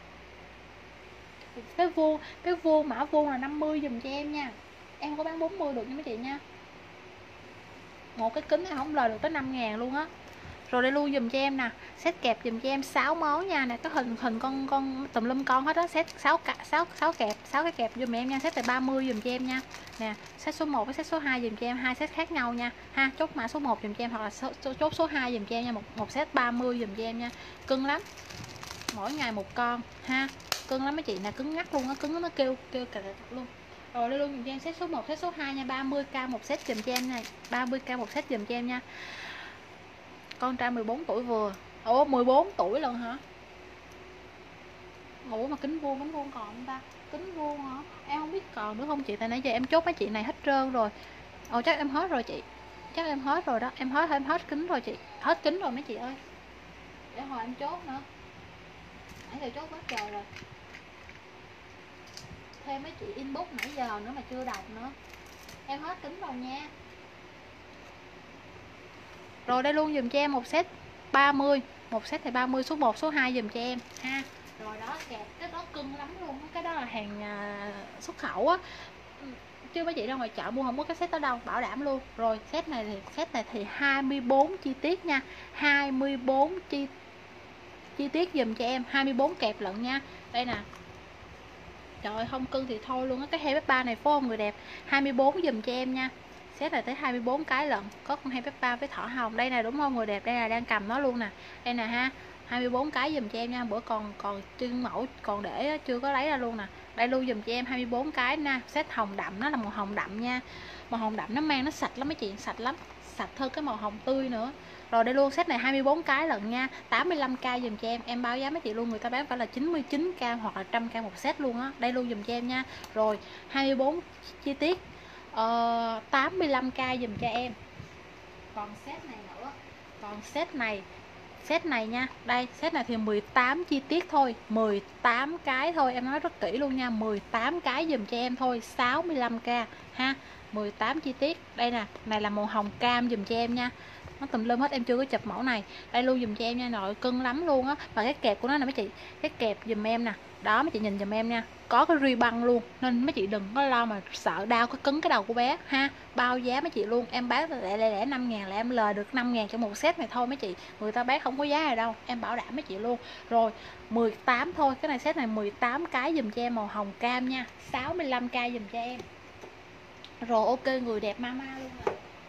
Cái vuông mã vuông là 50 dùm cho em nha. Em không có bán 40 được nha mấy chị nha. Một cái kính này không lời được tới 5.000 luôn á. Rồi đây luôn dùm cho em nè, set kẹp dùm cho em 6 món nha. Nè, có hình con tùm lum con hết á, set 6 kẹp, 6 cái kẹp dùm em nha, set là 30 dùm cho em nha. Nè, set số 1 với set số 2 dùm cho em, hai set khác nhau nha. Ha, chốt mã số 1 dùm cho em hoặc là chốt số 2 dùm cho em nha, một set 30 dùm cho em nha. Cưng lắm. Mỗi ngày một con ha. Cưng lắm mấy chị nè, cứng ngắt luôn á, cứng nó kêu cà luôn. Rồi đây luôn dùm cho em set số 1, set số 2 nha, 30k một set dùm cho em này, 30k một set dùm cho em nha. Con trai 14 tuổi vừa. Ủa 14 tuổi lần hả? Ủa mà kính vuông còn không ta? Kính vuông hả? Em không biết còn nữa không chị, tại nãy giờ em chốt mấy chị này hết trơn rồi. Ồ chắc em hết rồi chị. Chắc em hết rồi đó, em hết kính rồi chị. Hết kính rồi mấy chị ơi. Để hồi em chốt nữa. Nãy giờ chốt quá trời rồi. Thêm mấy chị inbox nãy giờ nữa mà chưa đọc nữa. Em hết kính rồi nha. Rồi đây luôn dùm cho em một set 30, một set thì 30, số 1 số 2 dùm cho em ha. Rồi đó kẹp, cái đó cưng lắm luôn, cái đó là hàng xuất khẩu á. chứ mấy chị ra ngoài chợ mua không có cái set đó đâu, bảo đảm luôn. Rồi set này thì 24 chi tiết nha, 24 chi tiết dùm cho em, 24 kẹp lận nha. Đây nè, trời ơi không cưng thì thôi luôn á. Cái heo Peppa này phải không người đẹp, 24 dùm cho em nha. Set này tới 24 cái lận, có con heo Peppa với thỏ hồng đây nè, đúng không người đẹp, đây là đang cầm nó luôn nè, đây nè ha, 24 cái dùm cho em nha. Bữa còn trưng mẫu còn để chưa có lấy ra luôn nè, đây luôn dùm cho em 24 cái nha. Set hồng đậm, nó là màu hồng đậm nha, màu hồng đậm nó mang nó sạch lắm mấy chị, sạch lắm, sạch hơn cái màu hồng tươi nữa. Rồi đây luôn, set này 24 cái lận nha, 85k dùm cho em báo giá mấy chị luôn, người ta bán phải là 99k hoặc là 100k một set luôn á. Đây luôn dùm cho em nha. Rồi 24 chi tiết 85k dùm cho em. Còn set này nữa, còn set này nha, đây set này thì 18 chi tiết thôi, 18 cái thôi, em nói rất kỹ luôn nha, 18 cái dùm cho em thôi, 65k ha, 18 chi tiết. Đây nè, này là màu hồng cam dùm cho em nha, nó tùm lum hết, em chưa có chụp mẫu này, đây luôn dùm cho em nha. Nội cưng lắm luôn á. Và cái kẹp của nó nè mấy chị, cái kẹp dùm em nè, đó mấy chị nhìn dùm em nha, có cái ri băng luôn, nên mấy chị đừng có lo mà sợ đau có cứng cái đầu của bé ha. Bao giá mấy chị luôn, em bán lẻ 5.000 là em lời được 5.000 cho một set này thôi mấy chị, người ta bán không có giá này đâu, em bảo đảm mấy chị luôn. Rồi 18 thôi, cái này set này 18 cái dùm cho em, màu hồng cam nha, 65k dùm cho em. Rồi ok người đẹp mama luôn nè.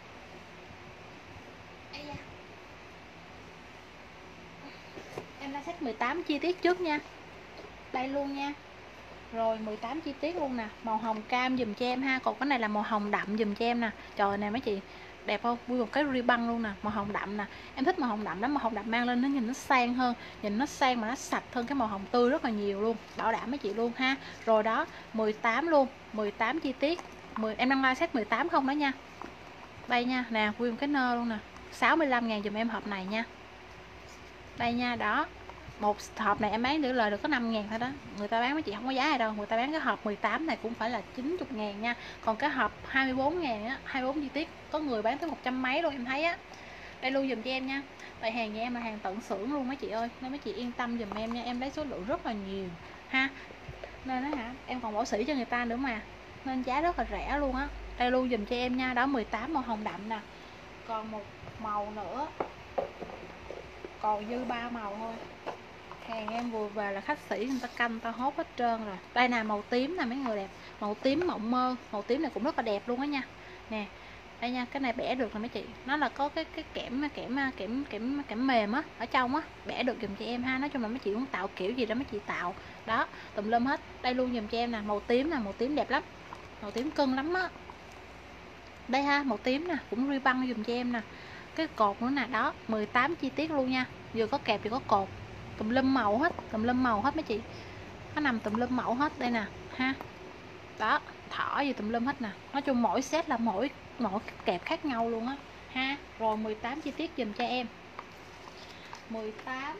Em đã set 18 chi tiết trước nha, đây luôn nha. Rồi 18 chi tiết luôn nè, màu hồng cam dùm cho em ha. Còn cái này là màu hồng đậm dùm cho em nè, trời nè mấy chị, đẹp không, vui một cái ribbon luôn nè, màu hồng đậm nè, em thích màu hồng đậm lắm. Màu hồng đậm mang lên nó nhìn nó sang hơn, nhìn nó sang mà nó sạch hơn cái màu hồng tươi rất là nhiều luôn, bảo đảm mấy chị luôn ha. Rồi đó, 18 luôn, 18 chi tiết, em đăng like set 18 không đó nha. Đây nha, nè nguyên cái nơ luôn nè, 65.000 dùm em hộp này nha. Đây nha, đó, một hộp này em bán được lời được có 5.000 thôi đó, người ta bán mấy chị không có giá này đâu, người ta bán cái hộp 18 này cũng phải là 90.000 nha. Còn cái hộp 24.000 á, 24 chi tiết có người bán tới 100 mấy luôn em thấy á. Đây luôn dùm cho em nha, tại hàng nhà em là hàng tận xưởng luôn mấy chị ơi, nên mấy chị yên tâm dùm em nha, em lấy số lượng rất là nhiều ha, nên đó hả, em còn bảo sĩ cho người ta nữa mà, nên giá rất là rẻ luôn á. Đây luôn dùm cho em nha, đó 18 màu hồng đậm nè. Còn một màu nữa, còn dư 3 màu thôi, hàng em vừa về là khách sĩ người ta canh người ta hốt hết trơn rồi. Đây nè, màu tím nè mấy người đẹp, màu tím mộng mơ, màu tím này cũng rất là đẹp luôn á nha. Nè đây nha, cái này bẻ được nè mấy chị, nó là có cái kẽm mềm á ở trong á, bẻ được dùm cho em ha. Nói chung là mấy chị muốn tạo kiểu gì đó mấy chị tạo đó, tùm lum hết. Đây luôn dùm cho em nè, màu tím nè, màu tím đẹp lắm, màu tím cưng lắm á. Đây ha, màu tím nè, cũng ri băng dùm cho em nè. Cái cột nữa nè, đó 18 chi tiết luôn nha, vừa có kẹp vừa có cột, tùm lum màu hết, tùm lum màu hết mấy chị, nó nằm tùm lum màu hết. Đây nè ha, đó thỏ gì tùm lum hết nè. Nói chung mỗi set là mỗi kẹp khác nhau luôn á ha. Rồi 18 chi tiết dùm cho em, 18,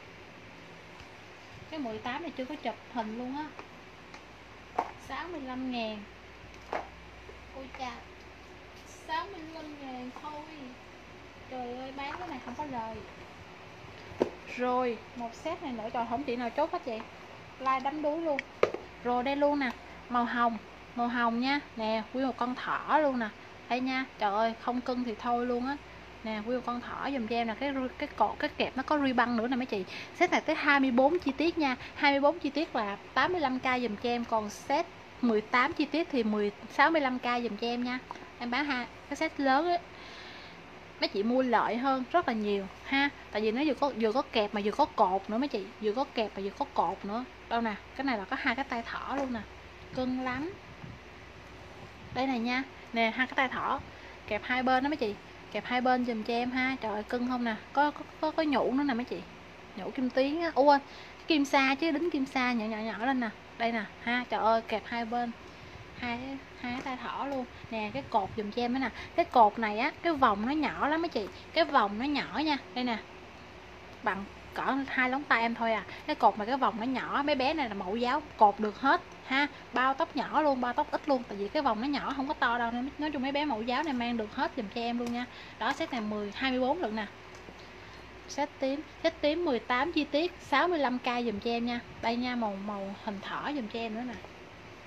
cái 18 này chưa có chụp hình luôn á, 65.000. Ôi chà, 65.000 thôi, trời ơi bán cái này không có lời. Rồi một set này nữa, trời không chị nào chốt hết chị, like đắm đuối luôn. Rồi đây luôn nè, màu hồng nha, nè nguyên một con thỏ luôn nè, đây nha, trời ơi không cưng thì thôi luôn á. Nè nguyên một con thỏ dùm cho em là cái cột cái kẹp nó có ri băng nữa nè mấy chị. Set này tới 24 chi tiết nha, 24 chi tiết là 85k dùm cho em. Còn set 18 chi tiết thì 65k dùm cho em nha. Em bán cái set lớn ấy, mấy chị mua lợi hơn rất là nhiều ha, tại vì nó vừa có kẹp mà vừa có cột nữa mấy chị, vừa có kẹp mà vừa có cột nữa. Đâu nè, cái này là có hai cái tay thỏ luôn nè, cưng lắm. Đây này nha, nè hai cái tay thỏ kẹp hai bên đó mấy chị, kẹp hai bên dùm cho em ha. Trời ơi cưng không nè, có nhũ nữa nè mấy chị, nhũ kim tuyến á, ua kim sa chứ, đính kim sa nhỏ lên nè. Đây nè ha, trời ơi kẹp hai bên, hai tay thỏ luôn nè. Cái cột dùm cho em đó nè, cái cột này á, cái vòng nó nhỏ lắm mấy chị, cái vòng nó nhỏ nha. Đây nè, bằng cỡ hai ngón tay em thôi à. Cái cột mà cái vòng nó nhỏ, mấy bé này là mẫu giáo cột được hết ha, bao tóc nhỏ luôn, bao tóc ít luôn, tại vì cái vòng nó nhỏ không có to đâu, nên nói chung mấy bé mẫu giáo này mang được hết dùm cho em luôn nha. Đó set này 24 lận nè, set tím 18 chi tiết, 65k dùm cho em nha. Đây nha, màu hình thỏ dùm cho em nữa nè.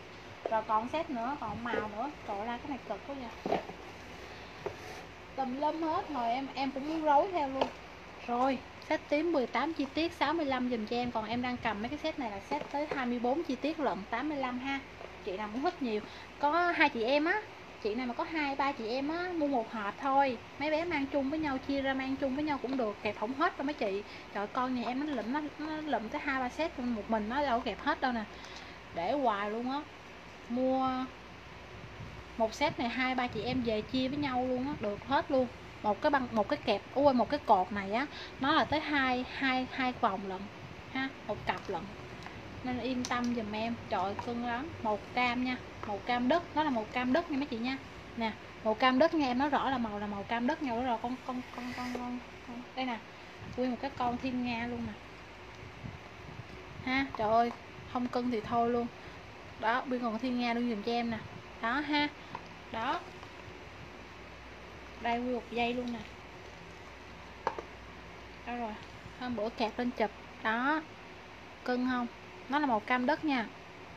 Rồi còn set nữa, còn màu nữa. Trời ơi, cái này cực quá nha, tùm lum hết rồi, em cũng muốn rối theo luôn. Rồi set tím 18 chi tiết 65 dùm cho em. Còn em đang cầm mấy cái set này là set tới 24 chi tiết lận, 85 ha. Chị nào muốn hết nhiều, có hai chị em á, chị nào mà có 2-3 chị em á, mua một hộp thôi, mấy bé mang chung với nhau, chia ra mang chung với nhau cũng được, kẹp không hết đâu mấy chị. Trời, con nhà em nó lụm tới 2-3 set, một mình nó đâu kẹp hết đâu nè, để hoài luôn á. Mua một set này 2-3 chị em về chia với nhau luôn á, được hết luôn. Một cái kẹp, ui một cái cột này á, nó là tới hai vòng lận ha, một cặp lận, nên yên tâm dùm em. Trời cưng lắm. Màu cam nha, màu cam đất, nó là màu cam đất nha mấy chị nha. Nè, màu cam đất nha em, nói rõ là màu cam đất nhau đó. Rồi con đây nè, nguyên một cái con thiên nga luôn nè ha. Trời ơi, không cưng thì thôi luôn đó, nguyên còn thiên nga luôn dùm cho em nè, đó ha. Đó, đây nguyên một dây luôn nè. Đâu rồi, hôm bữa kẹp lên chụp đó, cưng không? Nó là màu cam đất nha.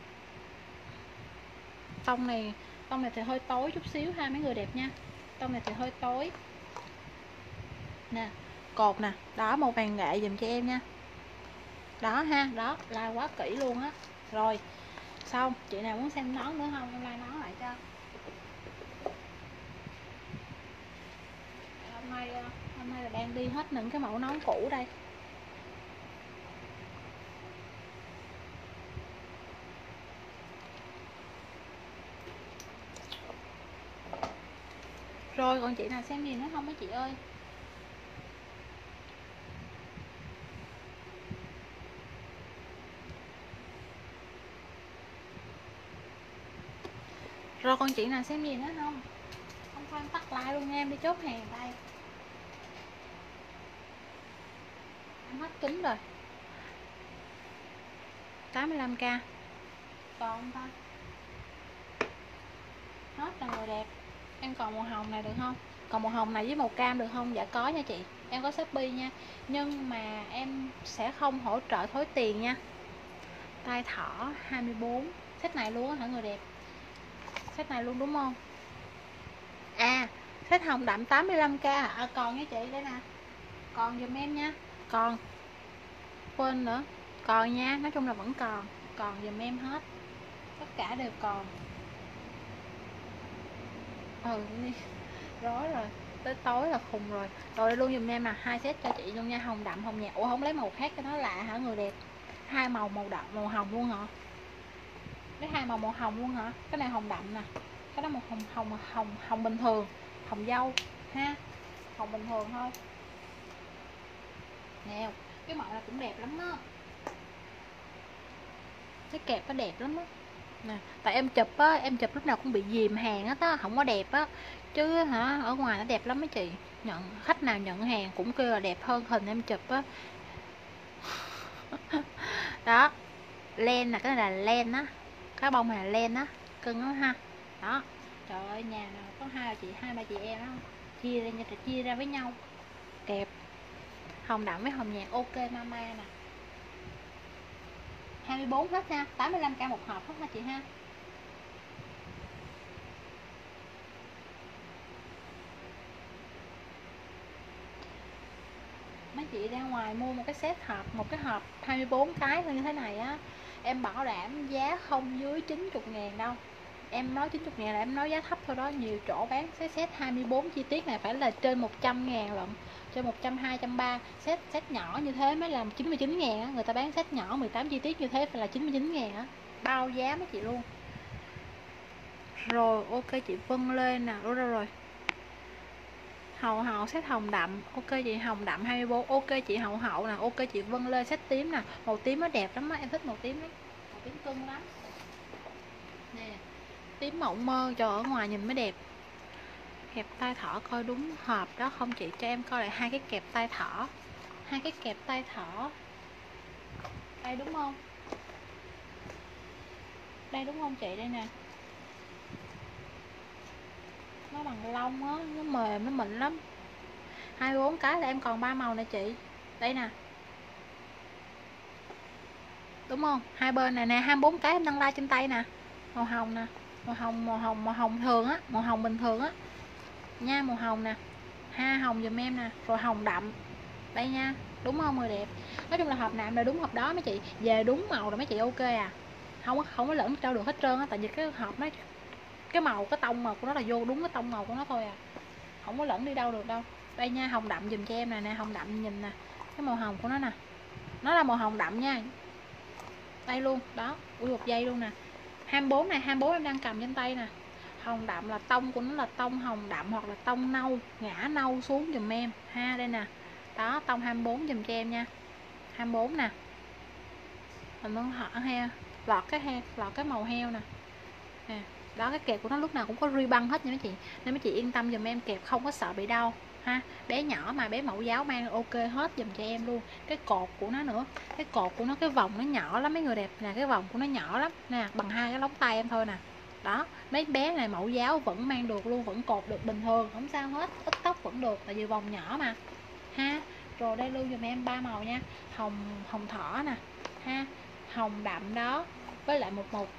Tông này thì hơi tối chút xíu ha mấy người đẹp nha, tông này thì hơi tối nè. Cột nè, đó màu vàng nghệ dùm cho em nha, đó ha. Đó, like quá kỹ luôn á. Rồi xong, chị nào muốn xem nón nữa không, em like nón lại cho. Hôm nay là đang đi hết những cái mẫu nón cũ đây. Rồi còn chị nào xem gì nữa không mấy chị ơi? Rồi còn chị nào xem gì nữa không? Không thôi em tắt like luôn nha, em đi chốt hàng đây. Em hết kính rồi. 85k. Còn không ta? Hết rồi người đẹp. Em còn màu hồng này được không? Còn màu hồng này với màu cam được không? Dạ có nha chị. Em có Shopee nha. Nhưng mà em sẽ không hỗ trợ thối tiền nha. Tai thỏ 24. Set này luôn á hả người đẹp? Set này luôn đúng không? À, set hồng đậm 85k. À, còn nha chị, đây nè. Còn giùm em nha. Còn. Quên nữa. Còn nha, nói chung là vẫn còn. Còn giùm em hết. Tất cả đều còn. Đi. Rối rồi, tới tối là khùng rồi. Rồi đây luôn giùm em nè, 2 set cho chị luôn nha, hồng đậm hồng nhạt. Ủa không lấy màu khác cho nó lạ hả người đẹp? Hai màu, màu đậm màu hồng luôn hả? Lấy hai màu hồng luôn hả? Cái này hồng đậm nè, cái đó màu hồng bình thường, hồng dâu ha, hồng bình thường thôi nè. Cái màu này cũng đẹp lắm đó, cái kẹp nó đẹp lắm á nè. Tại em chụp á, em chụp lúc nào cũng bị dìm hàng á, đó không có đẹp á, chứ hả ở ngoài nó đẹp lắm mấy chị. Khách nào nhận hàng cũng kêu là đẹp hơn hình em chụp á. Đó, len là cái này là len á, cái bông này là len á, cưng lắm ha. Đó, trời ơi, nhà nào có hai ba chị em đó, chia ra với nhau kẹp. Hồng đậm với hồng nhạt ok mama nè. 24 hết ha, 85k một hộp hết ha chị ha. Mấy chị ra ngoài mua một cái set hộp, một cái hộp 24 cái như thế này á, em bảo đảm giá không dưới 90.000 đâu. Em nói 90.000 là em nói giá thấp thôi đó, nhiều chỗ bán cái set 24 chi tiết này phải là trên 100.000 lận, trên 120, 130. Set nhỏ như thế mới làm 99.000 á, người ta bán set nhỏ 18 chi tiết như thế phải là 99.000 á, bao giá mấy chị luôn. Rồi ok chị Vân lên nè, rồi hậu set hồng đậm, ok chị, hồng đậm 24, ok chị hậu nè, ok chị Vân lên set tím nè, màu tím nó đẹp lắm á, em thích màu tím đấy, màu tím cưng lắm nè, tím mộng mơ, trời, ở ngoài nhìn mới đẹp. Kẹp tai thỏ coi đúng hộp đó không chị, cho em coi lại hai cái kẹp tai thỏ, hai cái kẹp tai thỏ đây đúng không, đây đúng không chị, đây nè, nó bằng lông á, nó mềm nó mịn lắm. 24 cái là em còn 3 màu nè chị, đây nè, đúng không, hai bên này nè, 24 cái em đăng like trên tay nè, Màu hồng nè, màu hồng thường á, màu hồng bình thường á nha, màu hồng nè ha, hồng giùm em nè, rồi hồng đậm đây nha, đúng không người đẹp. Nói chung là hộp nào là đúng hộp đó mấy chị, về đúng màu rồi mấy chị ok à, không có lẫn trao được hết trơn á, tại vì cái hộp nó cái màu cái tông màu của nó là vô đúng cái tông màu của nó thôi à, không có lẫn đi đâu được đâu. Đây nha, hồng đậm dùm cho em nè, hồng đậm nhìn nè, cái màu hồng của nó nè, nó là màu hồng đậm nha, đây luôn đó, ui một giây luôn nè. 24 này, 24 em đang cầm trên tay nè, hồng đậm là tông của nó là tông hồng đậm hoặc là tông nâu, ngã nâu xuống dùm em ha, đây nè đó, tông 24 dùm cho em nha, 24 nè, mình muốn họ heo lọt cái màu heo nè. Đó, cái kẹp của nó lúc nào cũng có ri băng hết nha mấy chị, nên mấy chị yên tâm dùm em, kẹp không có sợ bị đau ha. Bé nhỏ mà bé mẫu giáo mang ok hết dùm cho em luôn. Cái cột của nó nữa, cái cột của nó, cái vòng nó nhỏ lắm mấy người đẹp nè, cái vòng của nó nhỏ lắm nè, bằng hai cái lóng tay em thôi nè. Đó, mấy bé này mẫu giáo vẫn mang được luôn, vẫn cột được bình thường, không sao hết, ít tóc vẫn được, tại vì vòng nhỏ mà ha. Rồi đây luôn dùm em 3 màu nha, hồng thỏ nè ha, hồng đậm đó, với lại một màu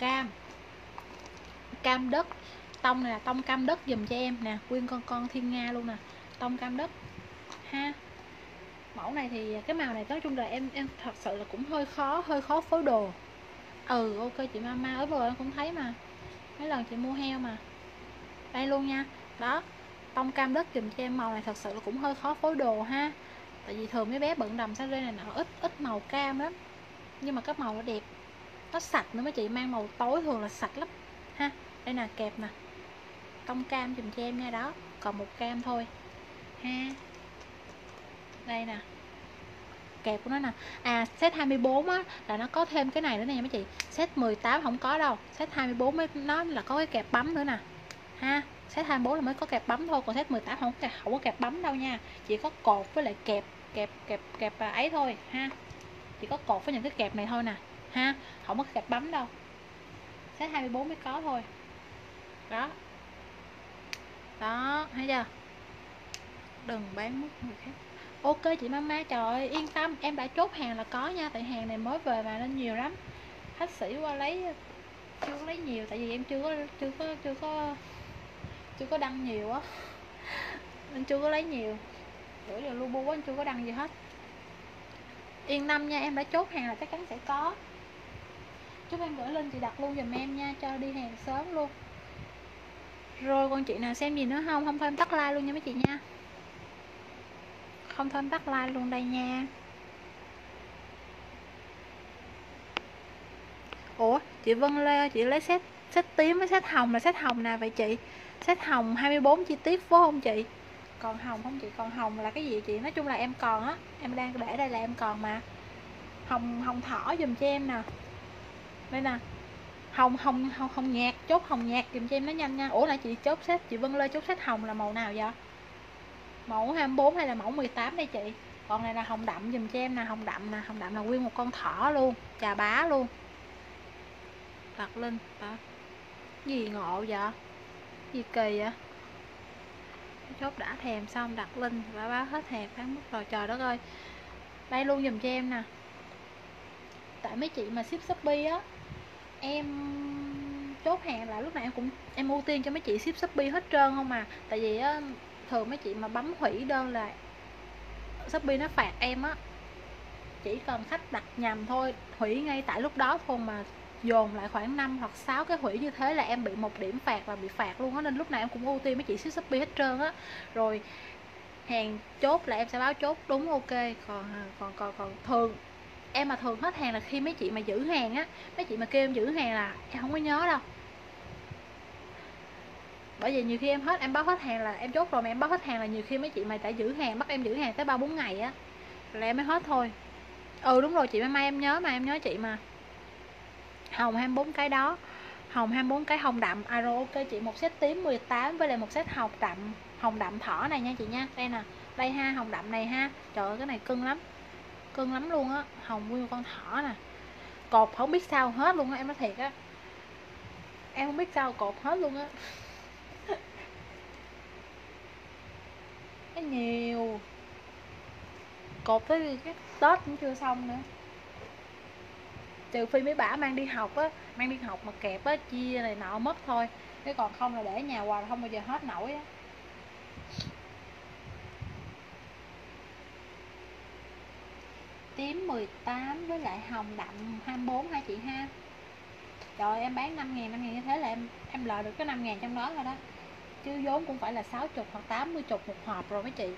cam đất, tông này là tông cam đất dùm cho em nè, nguyên con thiên nga luôn nè, tông cam đất ha. Mẫu này thì cái màu này nói chung là em thật sự là cũng hơi khó phối đồ. Ok chị Mama ở vừa em cũng thấy mà, mấy lần chị mua heo mà. Đây luôn nha, đó, tông cam đất dùm cho em, màu này thật sự là cũng hơi khó phối đồ ha, tại vì thường mấy bé bận đầm sa rê này nọ ít màu cam lắm, nhưng mà cái màu nó đẹp, nó sạch nữa mấy chị, mang màu tối thường là sạch lắm ha. Đây nè, kẹp nè, tông cam dùm cho em nha, đó còn một cam thôi ha. Đây nè, kẹp của nó nè. Set 24 á là nó có thêm cái này nữa nè mấy chị, set 18 không có đâu, set 24 mới nó là có cái kẹp bấm nữa nè ha. Set 24 là mới có kẹp bấm thôi, còn set 18 không có kẹp bấm đâu nha, chỉ có cột với lại kẹp ấy thôi ha, chỉ có cột với những cái kẹp này thôi nè ha, không có kẹp bấm đâu, set 24 mới có thôi. Đó đó, thấy chưa, đừng bán mất người khác. Ok chị Mama, trời ơi yên tâm, em đã chốt hàng là có nha, tại hàng này mới về mà nên nhiều lắm, khách sĩ qua lấy chưa có lấy nhiều, tại vì em chưa có đăng nhiều á nên chưa có lấy nhiều, bữa giờ Lubu anh chưa có đăng gì hết. Yên tâm nha, em đã chốt hàng là chắc chắn sẽ có, chúc em gửi lên chị đặt luôn giùm em nha, cho đi hàng sớm luôn. Rồi con chị nào xem gì nữa không, không thôi em tắt like luôn nha mấy chị nha, không thôi em tắt like luôn đây nha. Ủa chị Vân Lê, chị lấy set tím với set hồng là set hồng nào vậy chị? Set hồng 24 chi tiết phải không chị? Còn hồng không chị? Còn hồng là cái gì chị? Nói chung là em còn á, em đang để đây là em còn mà. Hồng thỏ dùm cho em nè, đây nè, hồng nhạt, chốt hồng nhạt dùm cho em nó nhanh nha. Ủa nãy chị chốt set, chị Vân Lê chốt set hồng là màu nào vậy? Mẫu 24 hay là mẫu 18 đây chị? Còn này là hồng đậm dùm cho em nè, hồng đậm nè, hồng đậm là nguyên một con thỏ luôn, chà bá luôn. Đặt lên đó. Gì ngộ vậy, gì kỳ vậy, chốt đã thèm xong đặt link và báo hết hàng bán mất rồi, trời đất ơi. Đây luôn dùm cho em nè, tại mấy chị mà ship Shopee á, em chốt hàng là lúc này em ưu tiên cho mấy chị ship Shopee hết trơn không mà, tại vì á thường mấy chị mà bấm hủy đơn là Shopee nó phạt em á, chỉ cần khách đặt nhầm thôi, hủy ngay tại lúc đó thôi mà dồn lại khoảng 5 hoặc 6 cái hủy như thế là em bị 1 điểm phạt và bị phạt luôn á, nên lúc nào em cũng ưu tiên mấy chị ship Shopee hết trơn á. Rồi hàng chốt là em sẽ báo chốt đúng ok, còn thường em mà thường hết hàng là khi mấy chị mà giữ hàng á, mấy chị mà kêu em giữ hàng là em không có nhớ đâu, bởi vì nhiều khi em báo hết hàng là em chốt rồi, mà em báo hết hàng là nhiều khi mấy chị mà đã giữ hàng, bắt em giữ hàng tới 3-4 ngày á là em mới hết thôi. Đúng rồi chị, mai em nhớ mà, em nhớ chị mà. Hồng 24 cái đó, hồng 24 cái hồng đậm. Rồi ok chị, một set tím 18 với lại một set hồng đậm thỏ này nha chị nha. Đây nè, đây ha, hồng đậm này ha, trời ơi cái này cưng lắm luôn á, hồng nguyên con thỏ nè, cột không biết sao hết luôn á, em nói thiệt á, em không biết sao cột hết luôn á cái nhiều cột tới cái Tết cũng chưa xong nữa. trừ phi mấy bả mang đi học á, mang đi học mà kẹp á, chia này nọ mất thôi, chứ còn không là để nhà hoài là không bao giờ hết nổi á. Tím 18 với lại hồng đậm 24 hai chị ha. Trời em bán 5.000 như thế là em lời được cái 5.000 trong đó rồi đó, chứ vốn cũng phải là 60 hoặc 80 chục một hộp rồi mấy chị.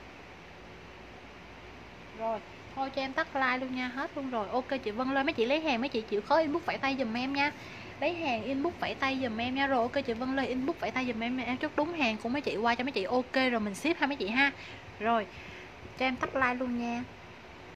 Rồi thôi cho em tắt like luôn nha, hết luôn rồi. Ok chị Vân Lê, mấy chị lấy hàng mấy chị chịu khó inbox vẫy tay giùm em nha, lấy hàng inbox vẫy tay giùm em nha. Rồi ok chị Vân Lê inbox vẫy tay giùm em chốt đúng hàng của mấy chị qua cho mấy chị ok rồi mình ship ha mấy chị ha. Rồi cho em tắt like luôn nha.